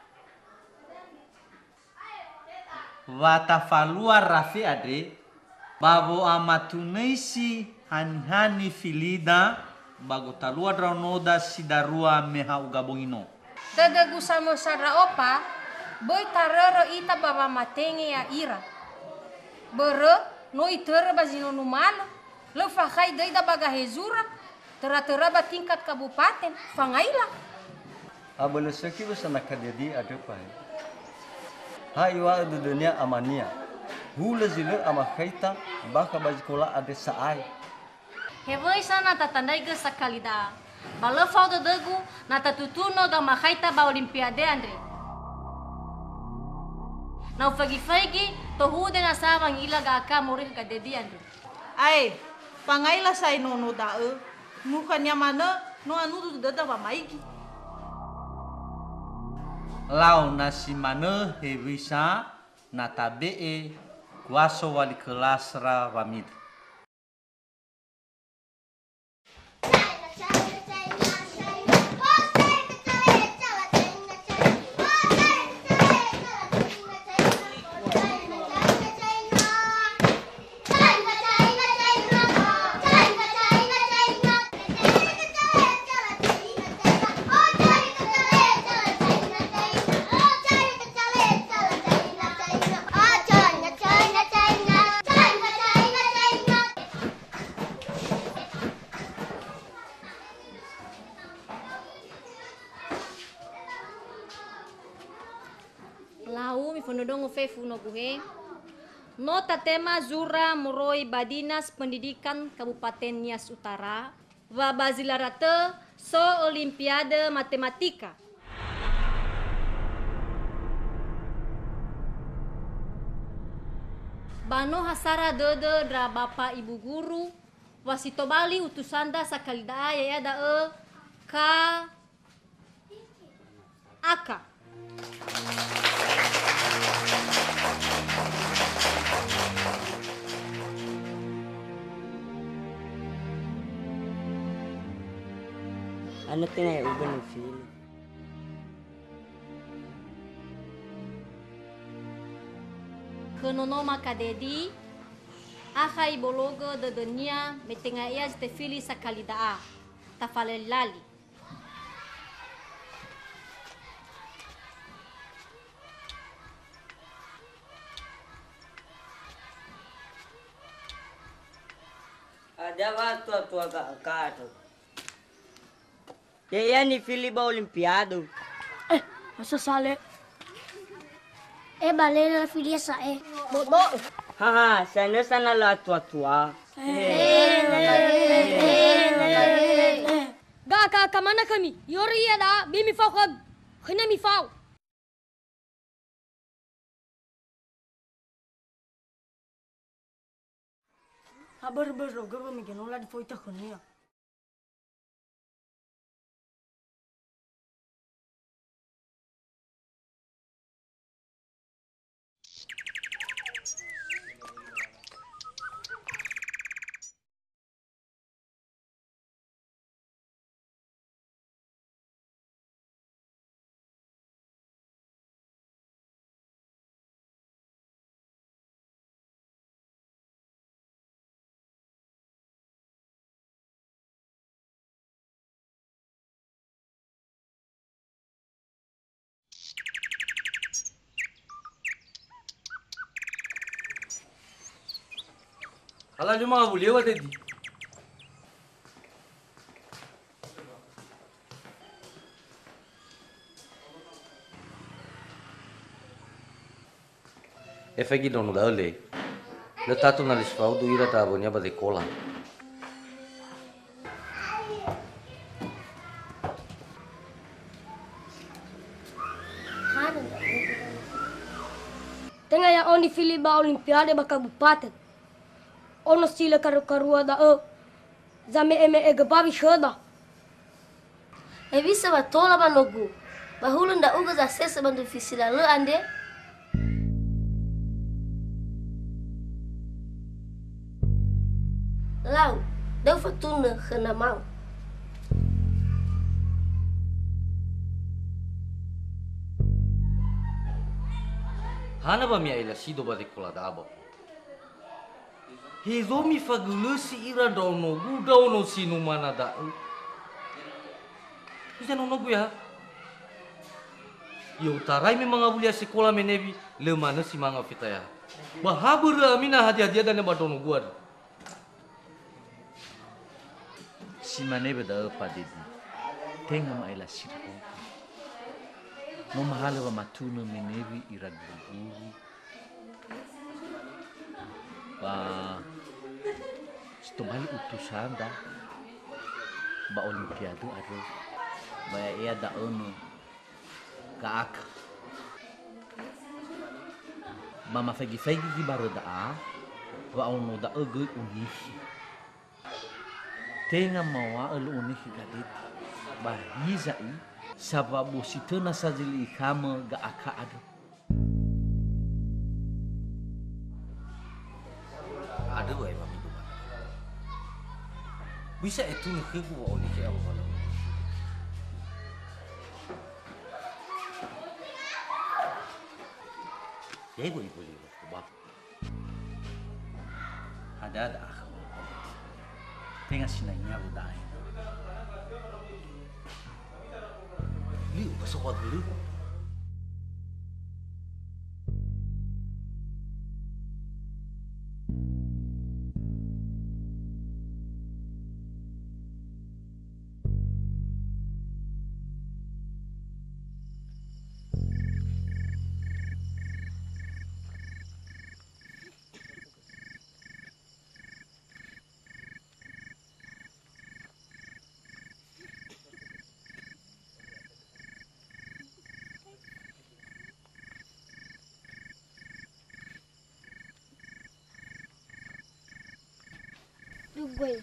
ba tafalua rafi ade babo amatuneisi hani filida bago talua dranoda sidarua Meha Ugabongino. Dadagu samo sarra opa, boy tarara ita baba matenge ya ira. Bere no itera bazino numalo, le fakai dai da baga hezura, tera ba tingkat kabupaten, fangaila. Abole seki bersama kadedi ada pai. Hai wa di dunia amania. Hula zile ama kaita baka bazikola ada saai. Hevoi sana tatandai ge sakalida. Bala falda dagu na tatutuno da makaita ba Olimpiade andre. Na ufagi-fagi to hude na sabang ilaga ka morih ka dedi andre. Ai, pangaila sai nono da mukanya mana no anu da ba maigi. Lau nasi mana hevisa na tabe kuaso wali kelas ra wamid. Lau mi fonodongo fefu no guhe. Nota tema Zura Moroi Badinas Pendidikan Kabupaten Nias Utara wa bazilarate so Olimpiade Matematika. Bano hasara dede dra Bapak Ibu Guru wasito bali utusanda sakalida ya da ka aka. Ano tinay uban ng fili. Kenonoma kadedi, akai bologo de dunia metenga ia te fili sakalidaa, tafalelali. Ada watu watu agak-agak. Kaya ni fili ba olimpiado? Masa sale? Bale la filia sa Bo. Haha, sana la tua. Ga mana kami? Yori ada bimi fau kag. Kena mi fau. Habar berroga ba migenola di foita kunia. Ala cuma boleh buat tadi. Efegi non da ole. Le tato na lisfau do ira ta abonia ba de cola. Tengah ya oni fili ba olimpiade ba kabupaten. Ono sila karu-karua da zame eme babi shoda. Evisa batola banogu. Bahulu nda uga za sesa bandu fisila le ande. Lau, dau fatuna khana mau. Hana ba mia ila sido ba de cola da abo. Hizo mi fagulusi ira dauno gu dauno sinu mana da. Bisa nono gu ya. Yo tarai mi mangabulia sekolah menebi le mana si manga fitaya. Bahabur amina hadiah-hadiah dan ba dauno gu ada. Si manebe da padedi. Tenga ma ila sirko. No mahala wa matuna menebi ira guru. Ba Stumali utusan da ba olimpiado ado ba ia da ono kaak mama fagi di baru da ba ono da ego unihi tenga mawa elu unihi gadit ba hizai sababu situna sajili kama ga aka ado Aduh, mami dua. Bisa itu nih gua oleh ke awal. Ya ibu bab. Ada aku. Tengah sinanya udah. Liu pesawat dulu. Gue.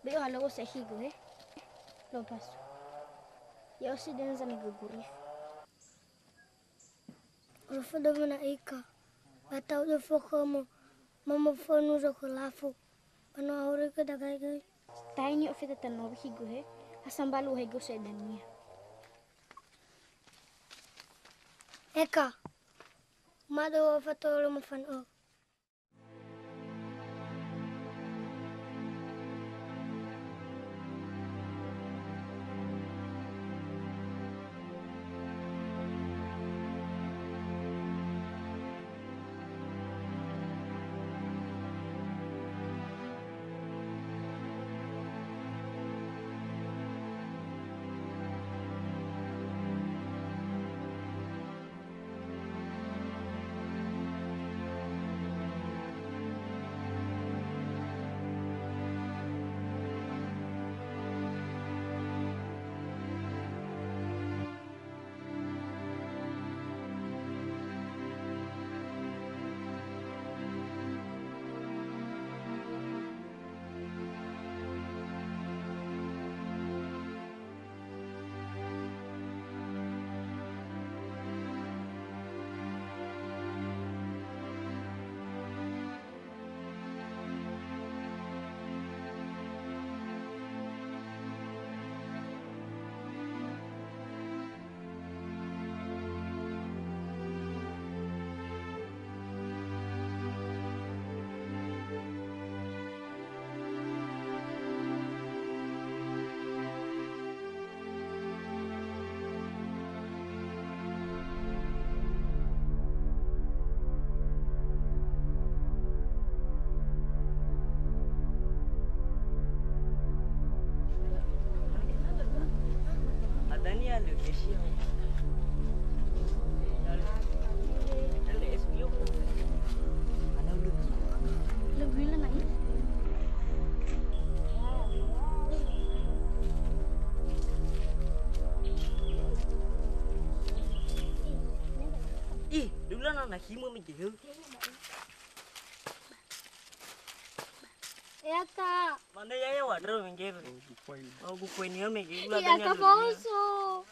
Beo halo o sehi gue. Lo paso. Ya o si den zami guguri. Rufa da mana ika. Batau de fokomo. Mama fonu zo kolafu. Ano aure ke dagai gai. Taini o fita tanobi gue. Asambalu hego sedania. Eka. Mado o fatolo mo fan o. Daniel, que sí. Ih, dulu anak himo mikir. Ya kak. Mana ya waduh mikir. Oh, gue ini mikir. Iya kak Boso.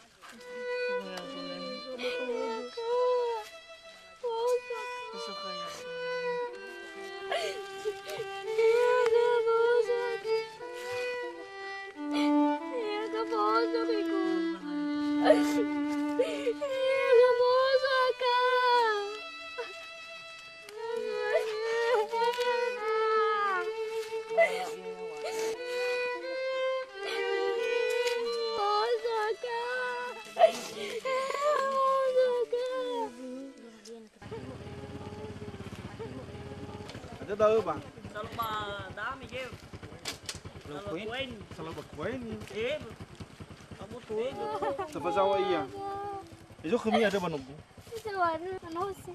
Ada tahu bang? Salah dami game. Salah bakuin. Eh, kamu tuh. Siapa sawa iya? Itu kami ada banunggu. Itu ada panose.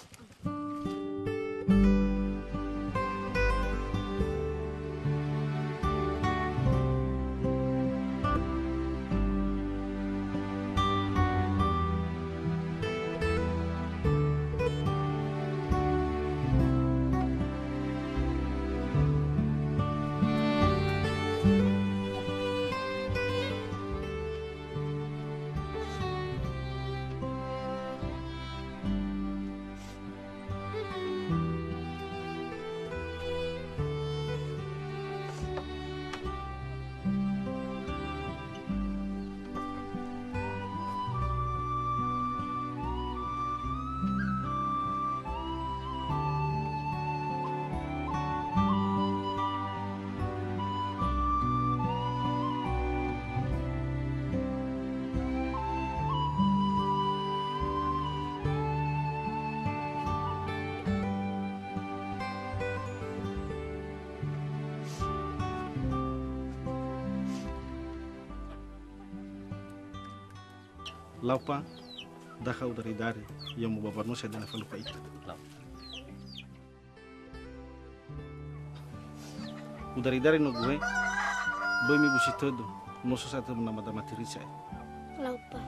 Laupa daka udaridari yang mau bapak nusa dan lupa itu. Udaridari no gue, boy mi busi todo, nusa satu menambah materi saya. Laupa.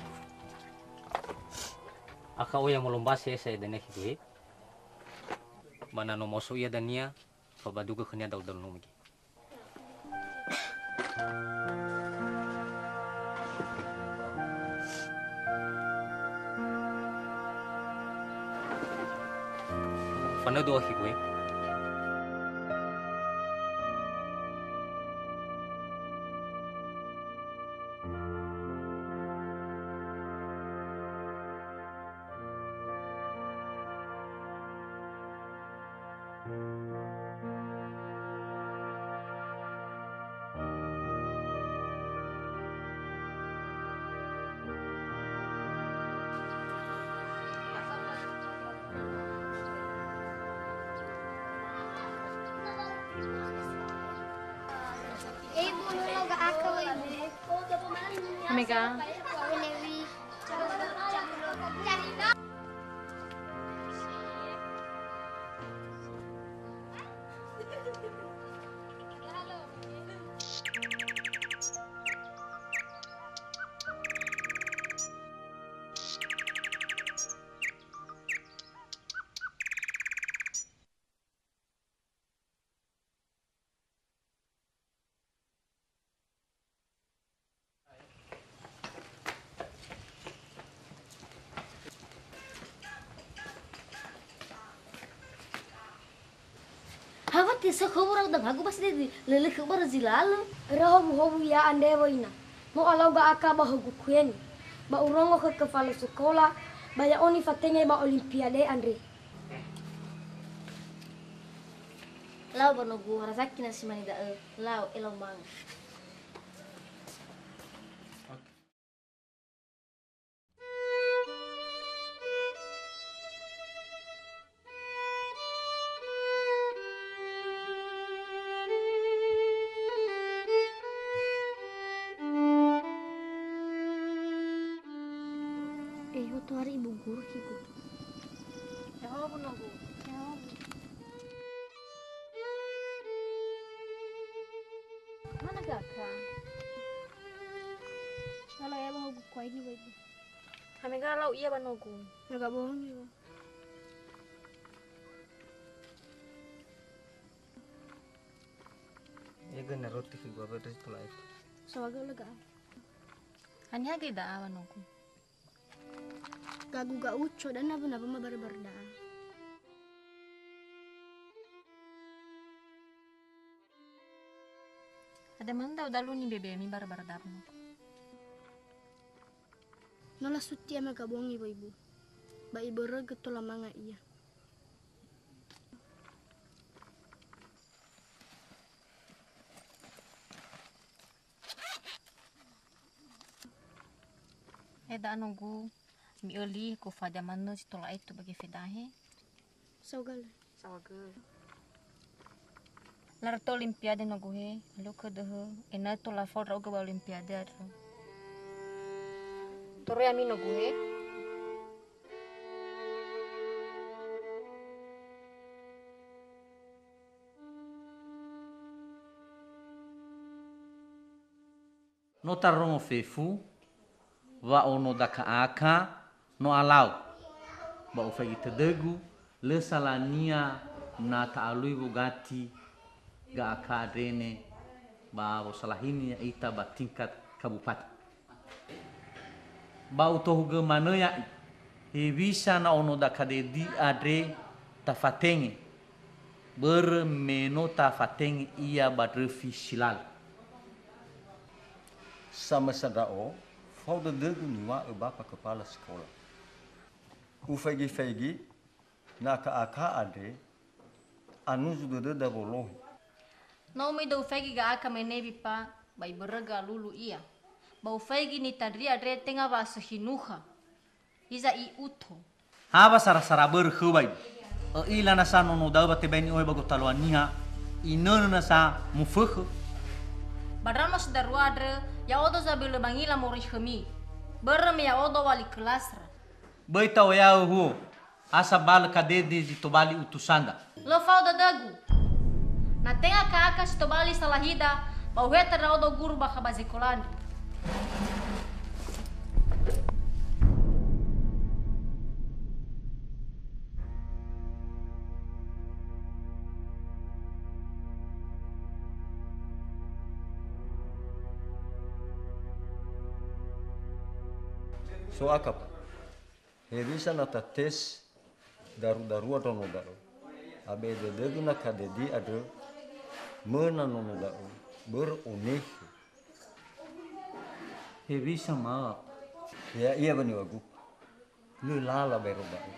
Akau yang melombas saya dan gue. Bana no moso ia dania, pabaduga kenya dal numgi. Fana do higwe. Mega. Hawa tisa khobor ang aku pas di lele khobor zilal. Rahobu hobu ya ande boina. Mo alau ga aka ba hogu kweni. Ba urongo ke kepala sekolah. Ba ya oni fatenge ba olimpiade andre. Lau banogu rasaki nasi mani da lau elo mang. Waktu hari ibu guru hiku. Ya apa nunggu? Ya apa? Mana kakak? Kalau ya mau gue kuai nih ibu. Kami galau iya banogu. Nggak bohong ya. Ya gana roti ke gua pada setelah itu. Sawaga lega. Hanya kita awan nunggu. Gagu ga uco dan naba-naba mabar-bar da. Ada mana udah lu nih bebe mi barbar da. Nola suti ama gabong ibu. Ba ibu rege to lamanga iya. Eda nunggu. Mi oli ko fada mana si tola itu bagi fedahe. Saugal. Saugal. Lar to olimpiade no gohe, lo ke dehe, ena to la fol rauga ba olimpiade adro. Tore ami no gohe. No tarongo fefu, wa ono daka aka, no alau ba ufagi tedegu le salania na taalui bugati ga akadene ba salahini ita ba tingkat kabupaten ba utohu ge manaya e bisa na ono dakade di adre tafatenge ber meno tafatenge ia badrefi silal sama sadao fau de degu niwa e bapa kepala sekolah ufegi na ka ade anu sudah da bolohi. No me do ufegi ga aka menebi pa bai berga lulu iya. Ba ufegi ni tadri adre tenga ba sehinuha. Iza I uto. Haba sara berhubai. Ila nasa no da ba te beni oi bago talwania. Inono nasa mufuh. Badran mas darwa adre ya odo zabile bangila mori khami. Berem ya odo wali kelasra. Baita ya hu asa bal kadede di tobali utusanda. Lo fauda dagu. Na tenga ka aka si tobali salahida, ba weta na odo guru ba kabaze kolani. So akap. Hebisa na tes daru atau no daru. Abe de na kadedi ada mena no daru berunik. Hebisa ma. Ya iya bani wagu. Lu lala baru daru.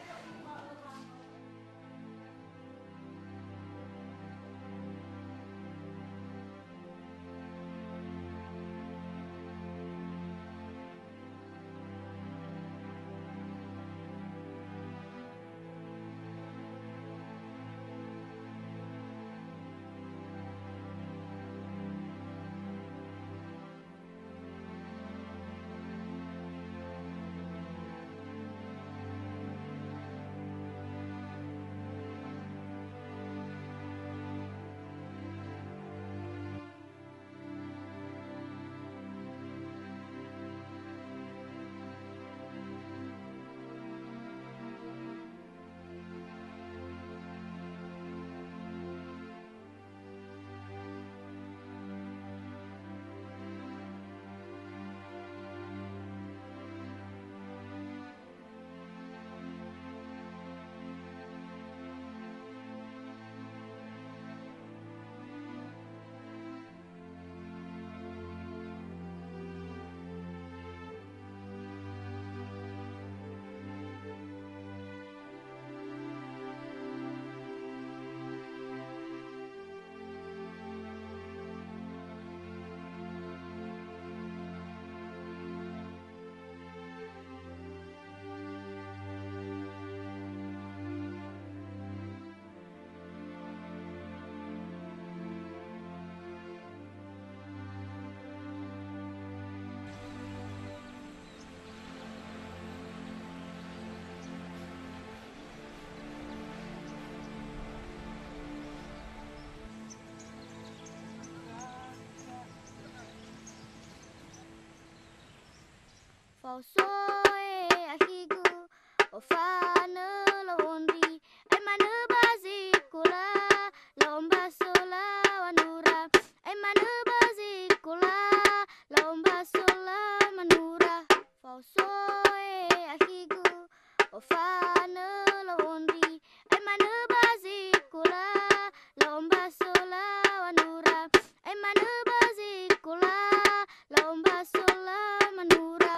Fausoe akiku ofana lawondi ay mana bazikula lomba sola wanura ay mana bazikula lomba sola manura Fausoe akiku ofana lawondi ay mana bazikula lomba sola wanura ay mana bazikula lomba sola manura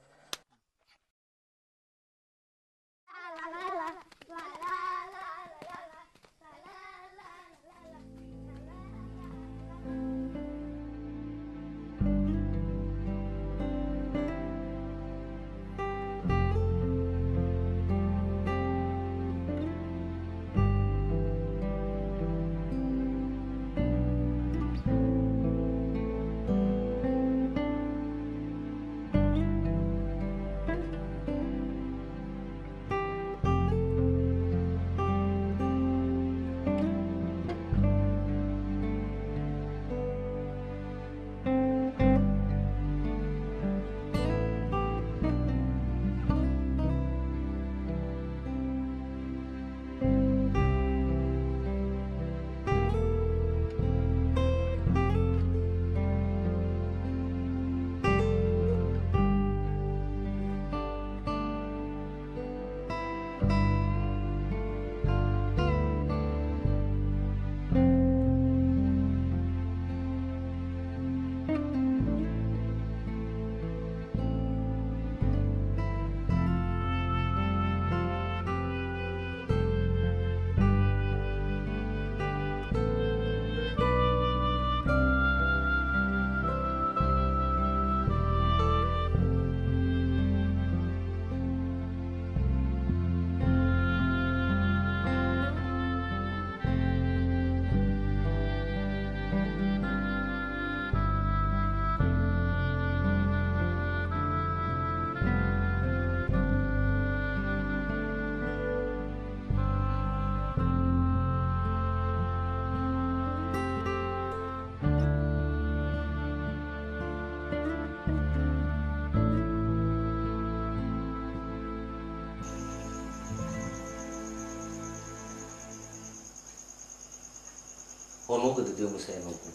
Ono ke dia musai nopo.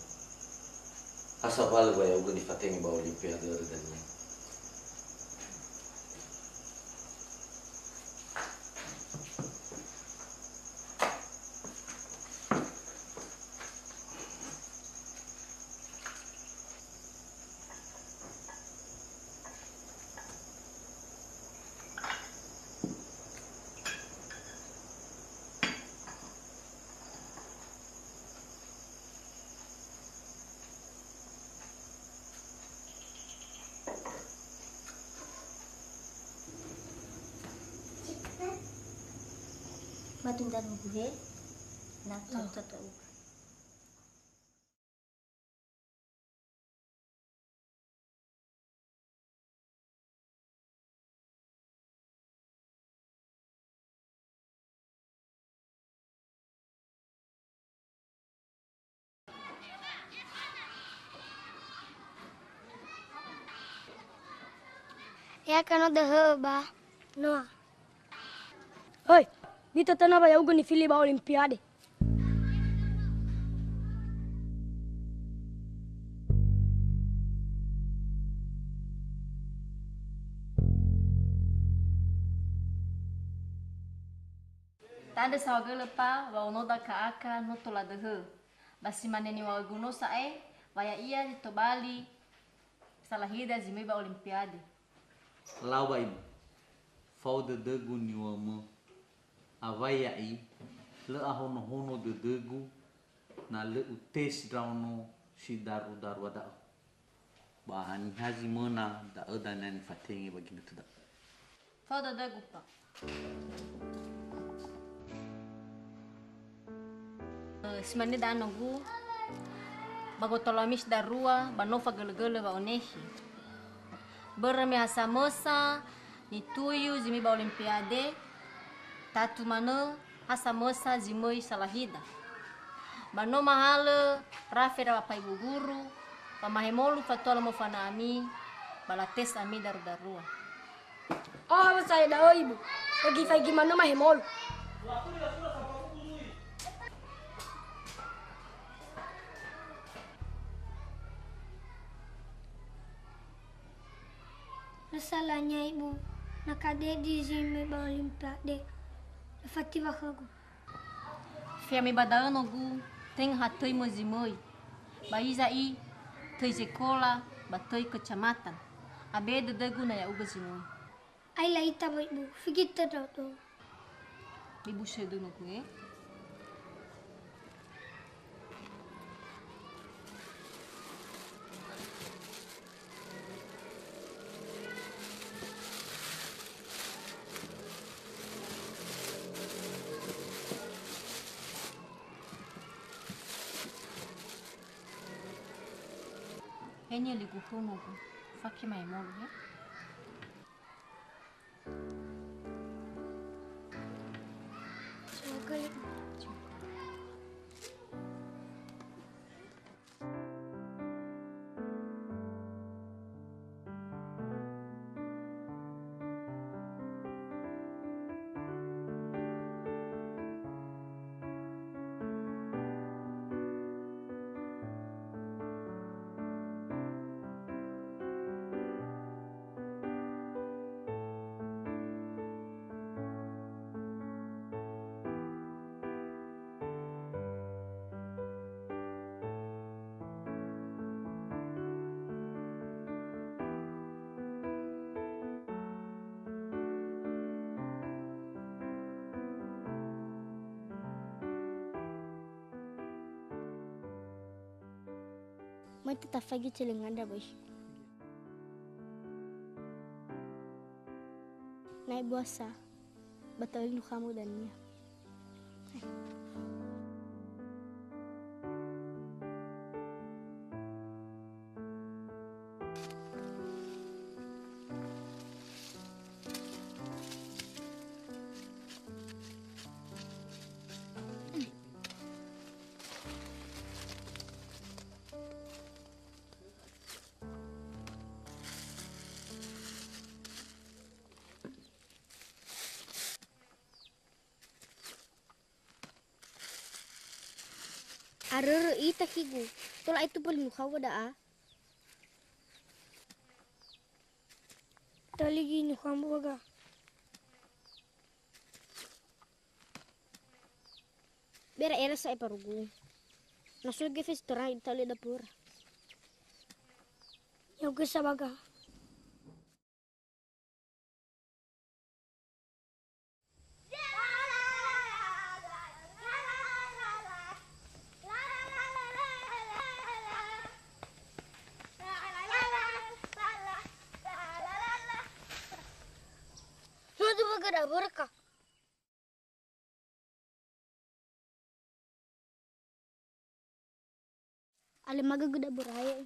Asal balik bayar udah difatemi bawa Olimpiade dan lain. fatun dan gue nak satu. Ya kan udah ba. Noa. Hoi, dito tana ba yago ni fili ba olimpiade. Tanda sawaga lepa wa ono da ka aka no tola dehe. Basi maneni wa guno sae waya iya to Bali. Salahida zimei ba olimpiade. Lau baim, fau de degu ni wama, avai ai, le ahono hono de degu, na le utes drauno si daru ada. Bahan haji mana da edanan fatengi begini tu da. Fau de degu pa. Simane da nagu, bagotolomis darua, banova gele-gele ba onehi. Berme hasa mosa ni tuyu zimi ba olimpiade tatu mano hasa mosa zimoi salahida mano mahale rafera ba pai guru pamahemolu fatola mo fanami balates ami darua. Oh, saya dah ibu. Lagi gimana mahemolu? Masalahnya ibu, nakadedi zime ba olimpiade. Fati bakagu. Fiami badano gu teng hatoi mozimoi. Baiza i tei sekolah batoi kecamatan. Abe degu na ya uga zimoi. Ai la ita ba ibu, fikita daw to. Ibu sedu no gue. Hanya ligu hono gu, fakki mai molu ya. Mai tetap lagi celengan dah boy. Naik buasa, batalin kamu dan Mia. Arere ita kigu, tola itu paling kau dah. Tali gini kamu baga. Bera era saya parugu. Nasul ge festora tali dapur. Yang ke baga. Suatu baga dah berkah. Ale maga geda beraya.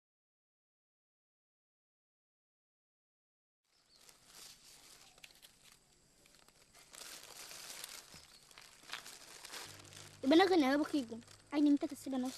Ibana kena bakigo. Ay nimta kasibanos.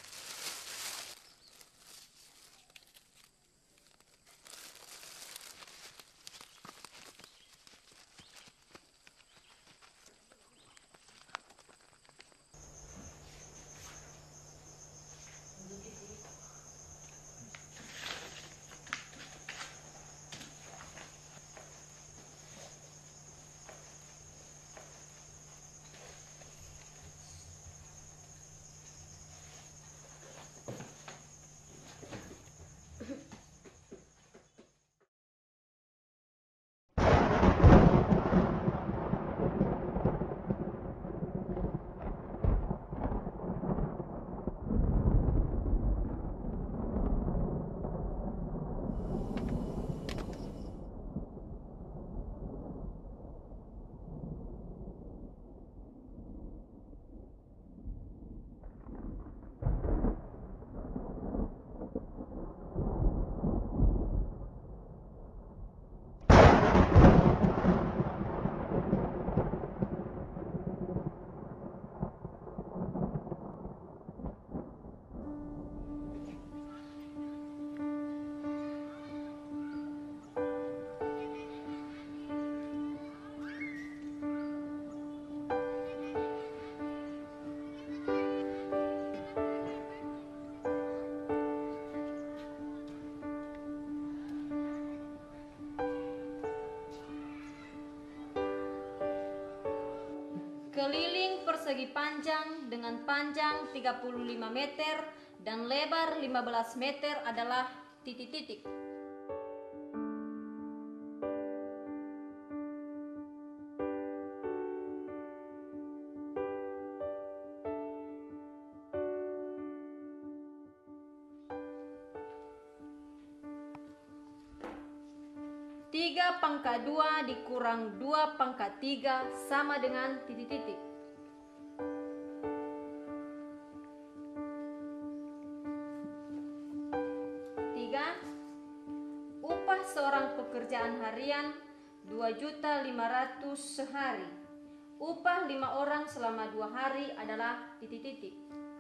Keliling persegi panjang dengan panjang 35 meter dan lebar 15 meter adalah titik-titik. Tiga pangkat 2 dikurang 2 pangkat 3 sama dengan titik-titik. Tiga, upah seorang pekerjaan harian 2.500.000 sehari. Upah 5 orang selama 2 hari adalah titik-titik.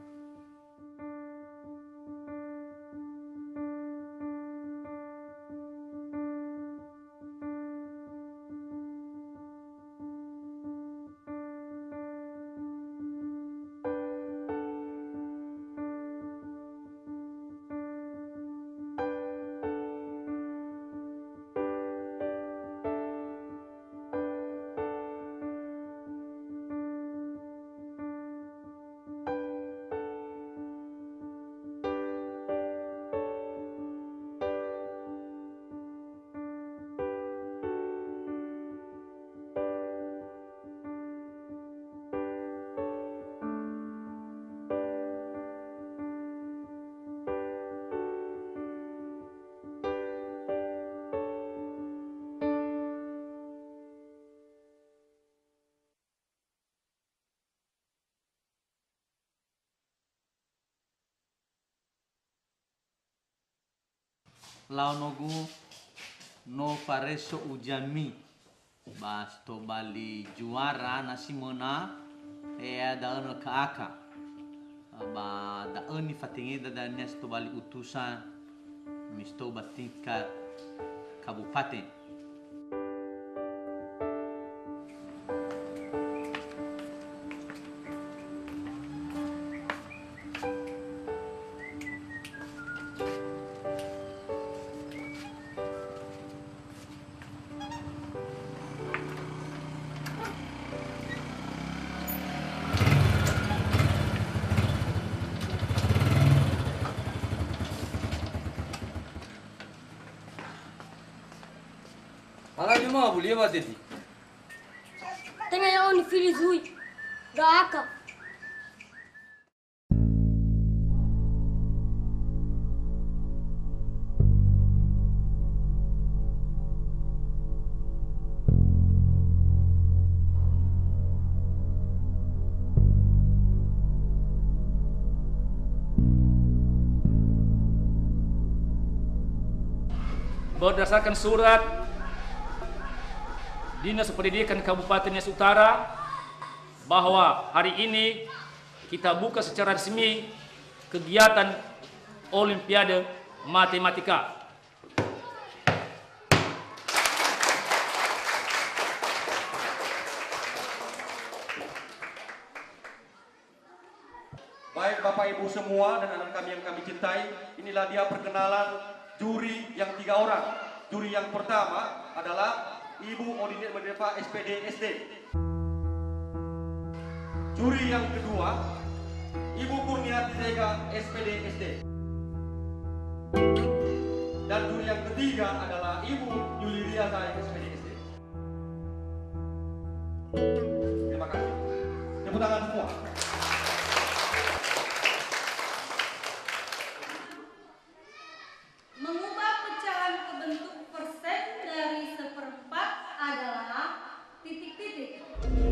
Lau nogu no pareso ujami basto bali juara nasi mona da ono kaaka ba da oni fatingi da nesto bali utusan misto batingkat kabupaten. Cuma boleh apa tadi? Tengah yang oni fili zui, gak akal. berdasarkan surat Dinas Pendidikan Kabupaten Nias Utara bahwa hari ini kita buka secara resmi kegiatan Olimpiade Matematika. Baik Bapak Ibu semua dan anak kami yang kami cintai, inilah dia perkenalan juri yang 3 orang. Juri yang pertama adalah Ibu Odinir Merdeka SPD SD. Juri yang kedua, Ibu Kurniati Zega SPD SD. Dan juri yang ketiga adalah Ibu Yuli Riazai SPD SD. Terima kasih. Tepuk tangan semua. Mengubah pecahan ke bentuk persen dari 1/4 adalah titik-titik.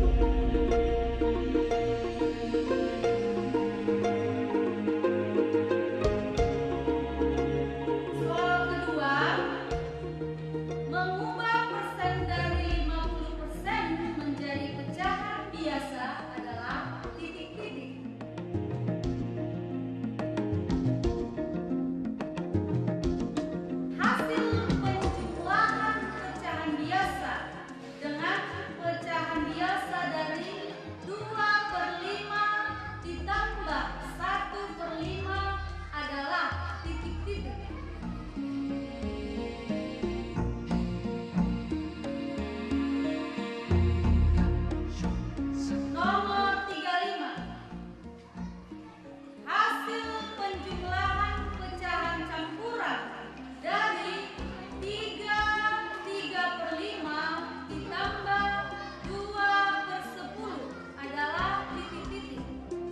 Soal kedua, mengubah persen dari 50% menjadi pecahan biasa adalah titik-titik. Hasil penjumlahan pecahan biasa dengan pecahan biasa dari 2/5 ditambah 1/5 adalah titik-titik. Nomor 35. Hasil penjumlahan pecahan campuran dari 3/5 ditambah 2/10 adalah titik-titik.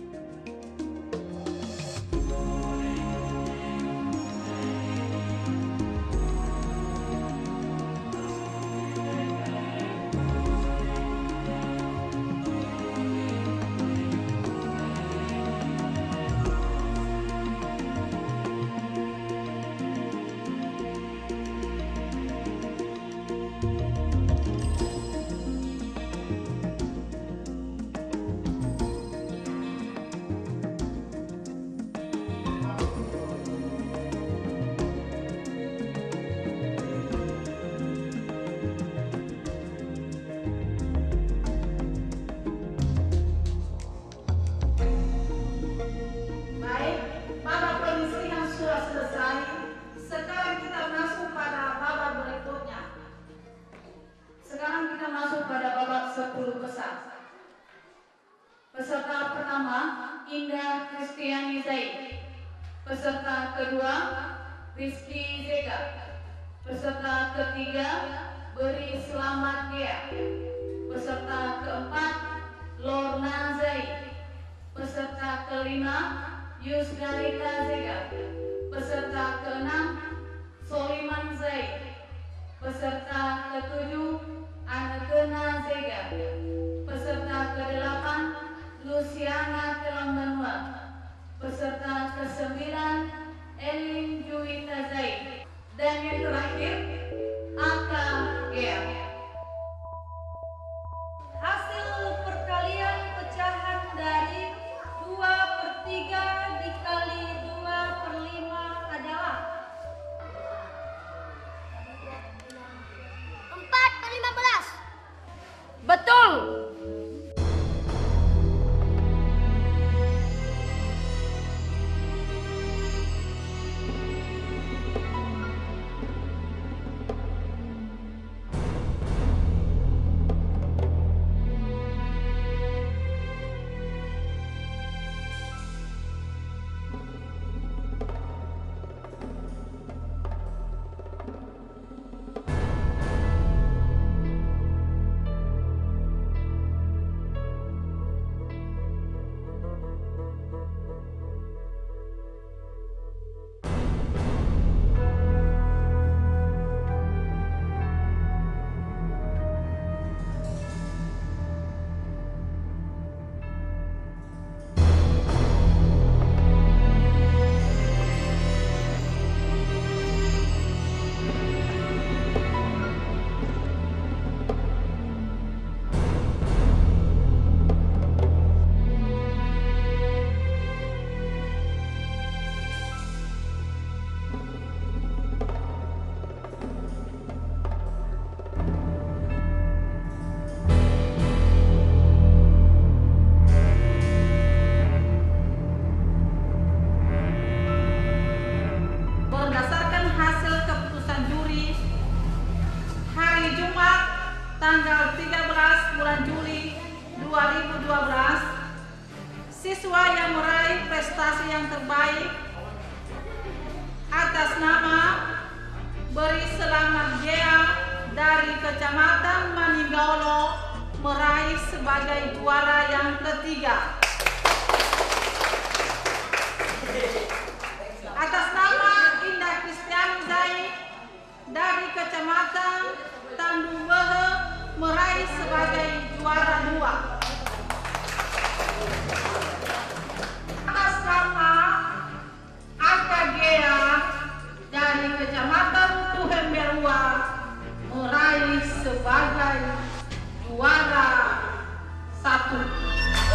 Baik, babak penyisihan sudah selesai. Sekarang kita masuk pada babak berikutnya. Sekarang kita masuk pada babak 10 besar. Peserta pertama, Indah Kristiani Zaid. Peserta kedua, Rizky Zega. Peserta ketiga, Beri Selamat Gea. Peserta keempat, Lorna Zaid. Peserta kelima, Yusgalita Zega. Peserta keenam, Soliman Zaid. Peserta ketujuh, Anakena Zega. Peserta kedelapan, Luciana Telambanua. Peserta kesembilan, Elin Juwita Zaid. Dan yang terakhir, Aka Gea. Hasil perkalian pecahan dari 2/3 dikali 2/5 adalah 4/15. Betul. prestasi yang terbaik atas nama Beri Selamat Gea dari Kecamatan Maninggaolo meraih sebagai juara yang ketiga. Atas nama Indah Kristiani Zaid dari Kecamatan Tandu Behe meraih sebagai juara 2. Atas nama Aka Gea dari Kecamatan Tuhemberua meraih sebagai juara 1.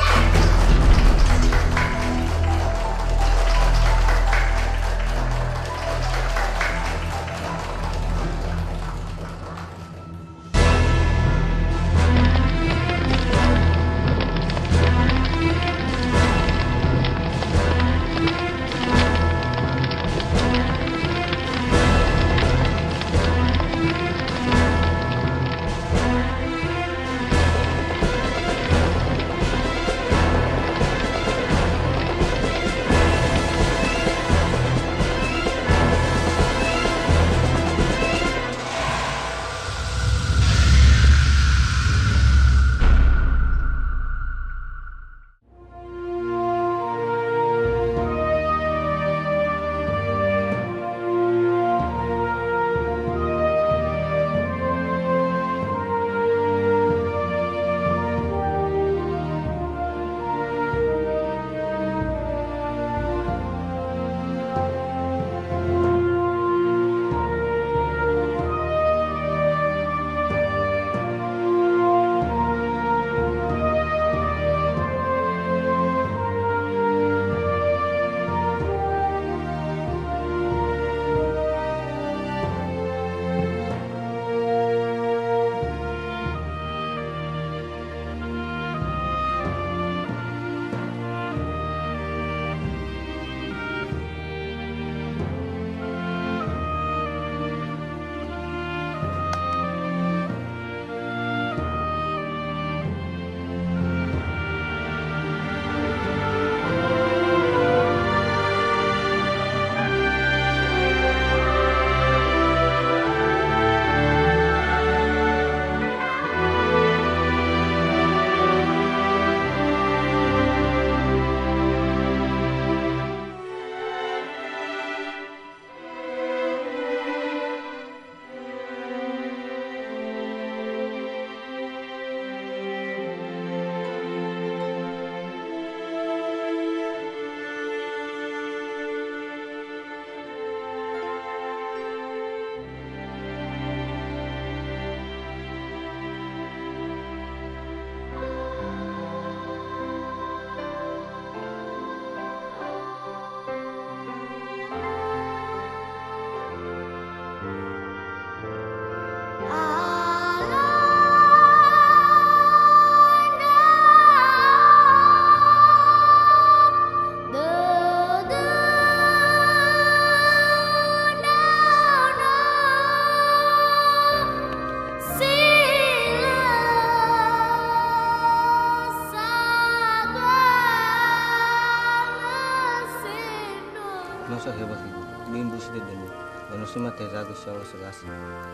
Manusia mati ragu syawal segasi.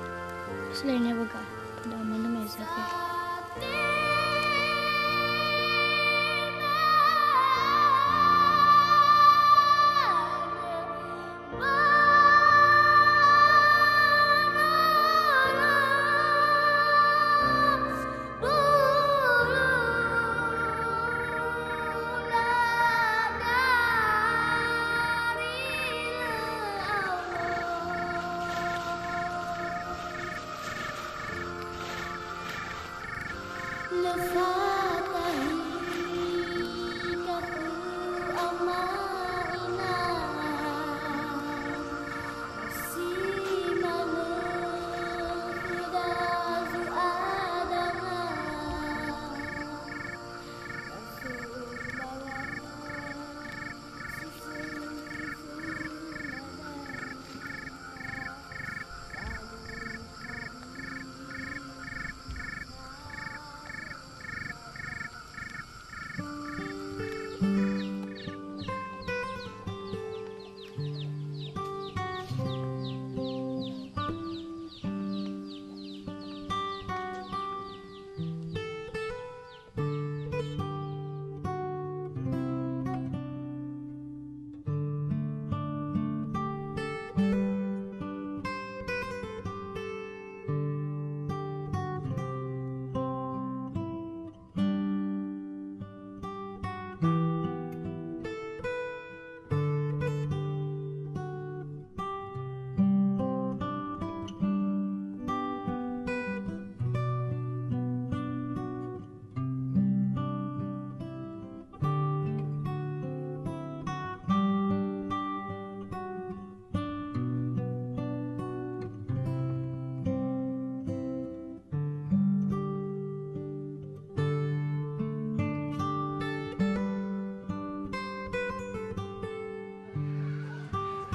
Selainnya baga, pada mana mezafi.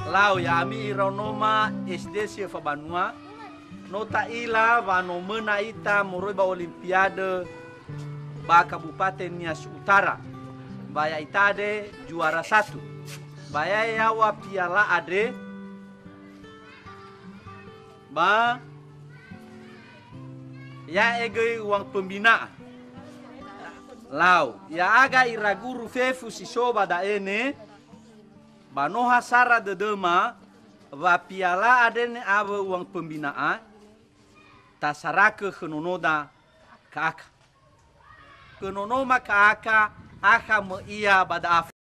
Lau ya ami ironoma SD sia Fabanua. Nota ila vano mena ita moroi ba olimpiade ba Kabupaten Nias Utara. Baya itade juara 1. Baya yawa piala ade ba ya ege uang pembinaan. Lau ya aga iraguru fefu si soba da ene banoha sara dedema va piala adene ave uang pembinaan tasarake kenonoda ka aka. Kenonoma ka aka me ia bada af.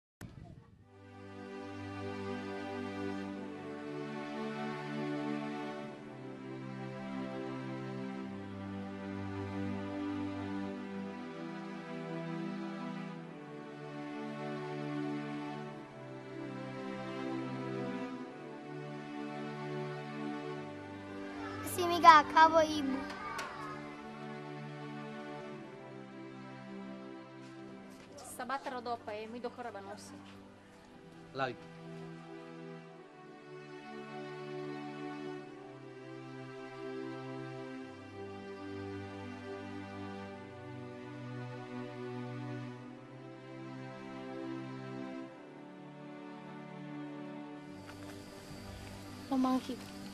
Simiga kabo ibu. Sabatara dopa mi dokora banosi. Lau. Mamangki.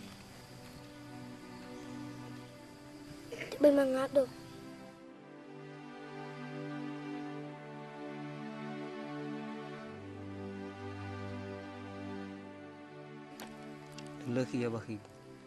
Benangado. Lagi ya bahi.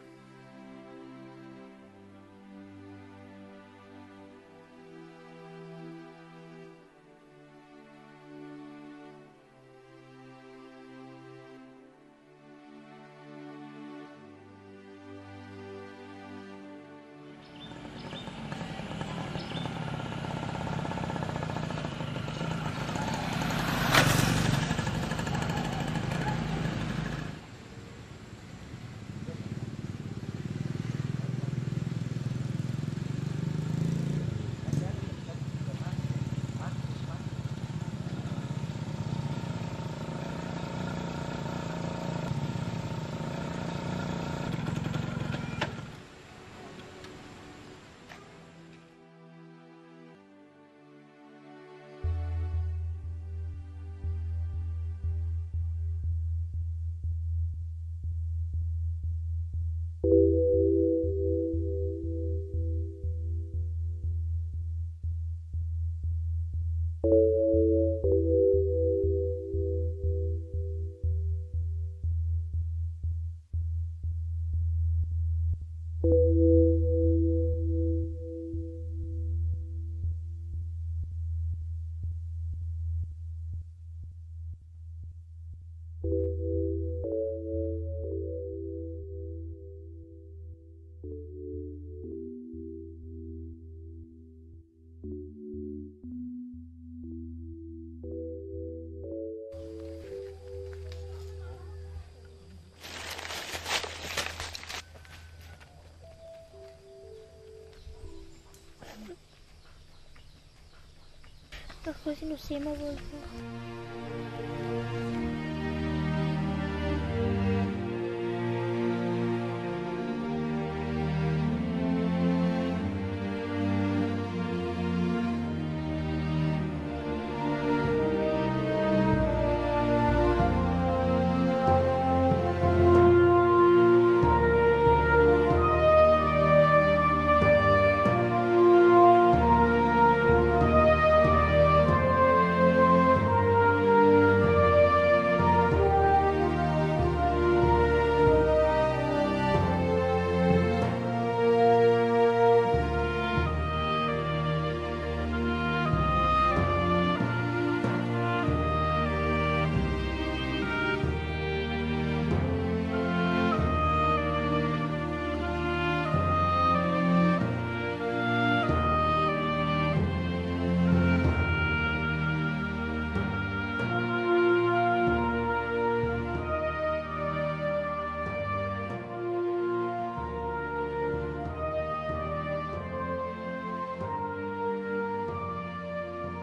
Aku sih nusima boleh.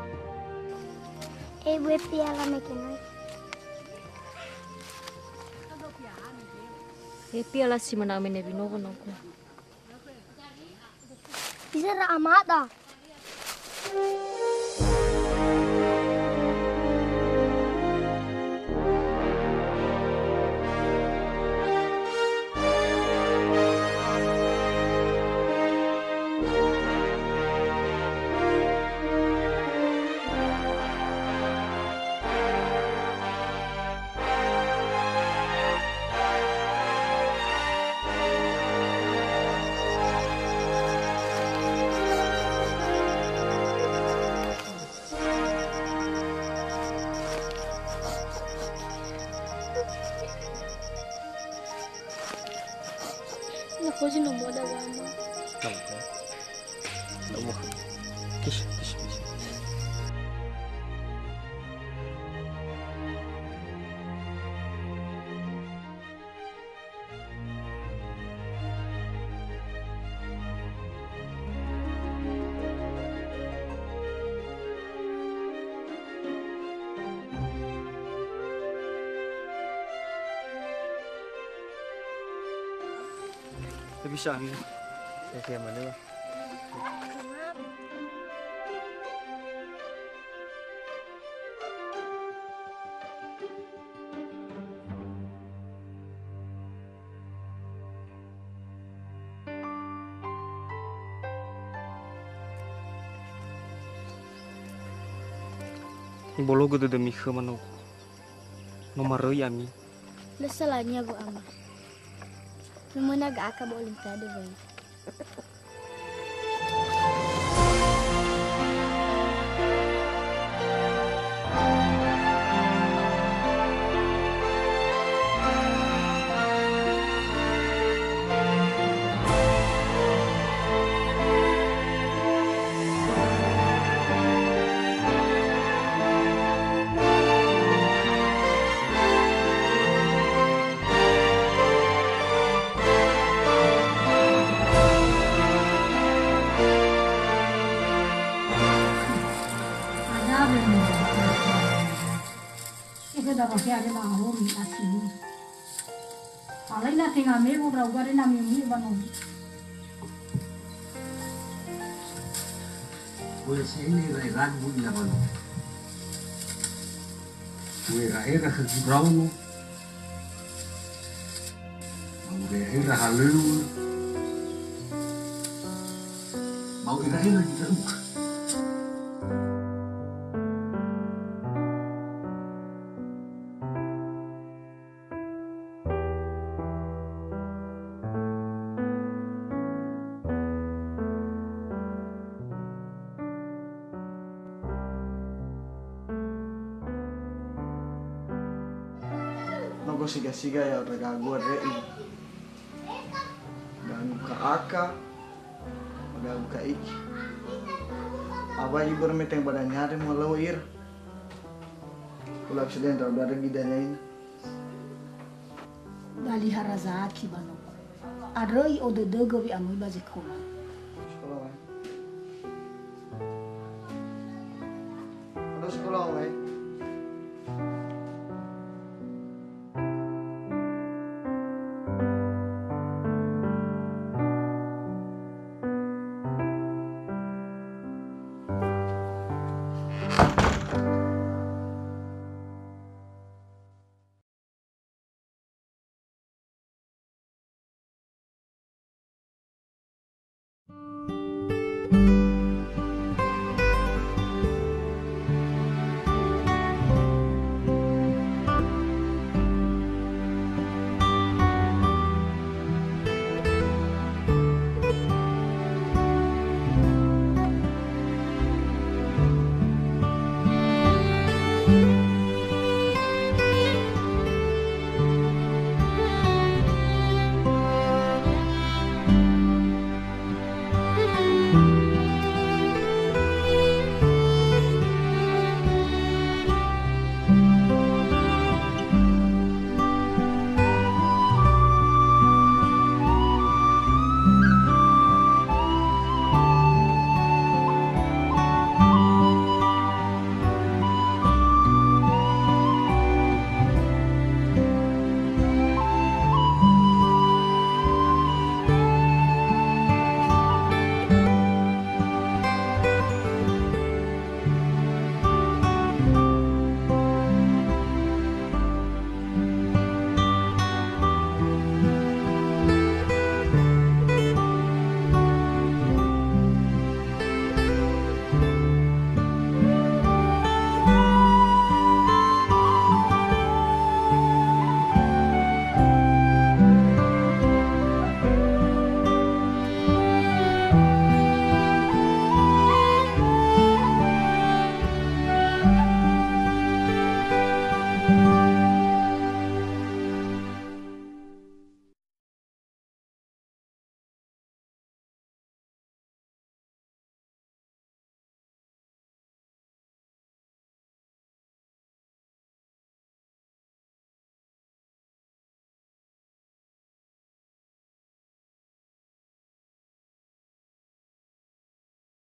Buat piala mekin. Happy ala si mana amene binogo nogo. Bisa ra amada. Nakoji no moda wama. Não. Kish. Bisa amin. Saya mana? Bolo gede demi kemana? Nomor yami. Lesalahnya Bu Ama. Lumana ga aka ba Olimpiade ba? Pakai ada mahur ni asing. Alai na tinggal megu berapa hari na mimi bangun. Gue sini rai ragu ila bano. Gue era kegibrauno. Gue era halu. Mau era kita uk. Nogo siga-siga ya regagua rei. Dan buka aka. Baga buka iki. Aba ibu remeteng badan nyari malau ir. Kulap sedang tahu ada gidanya ini. Bali harazaki bano. Aroi odo dogo bi amui bazikola. Sekolah, Ada sekolah,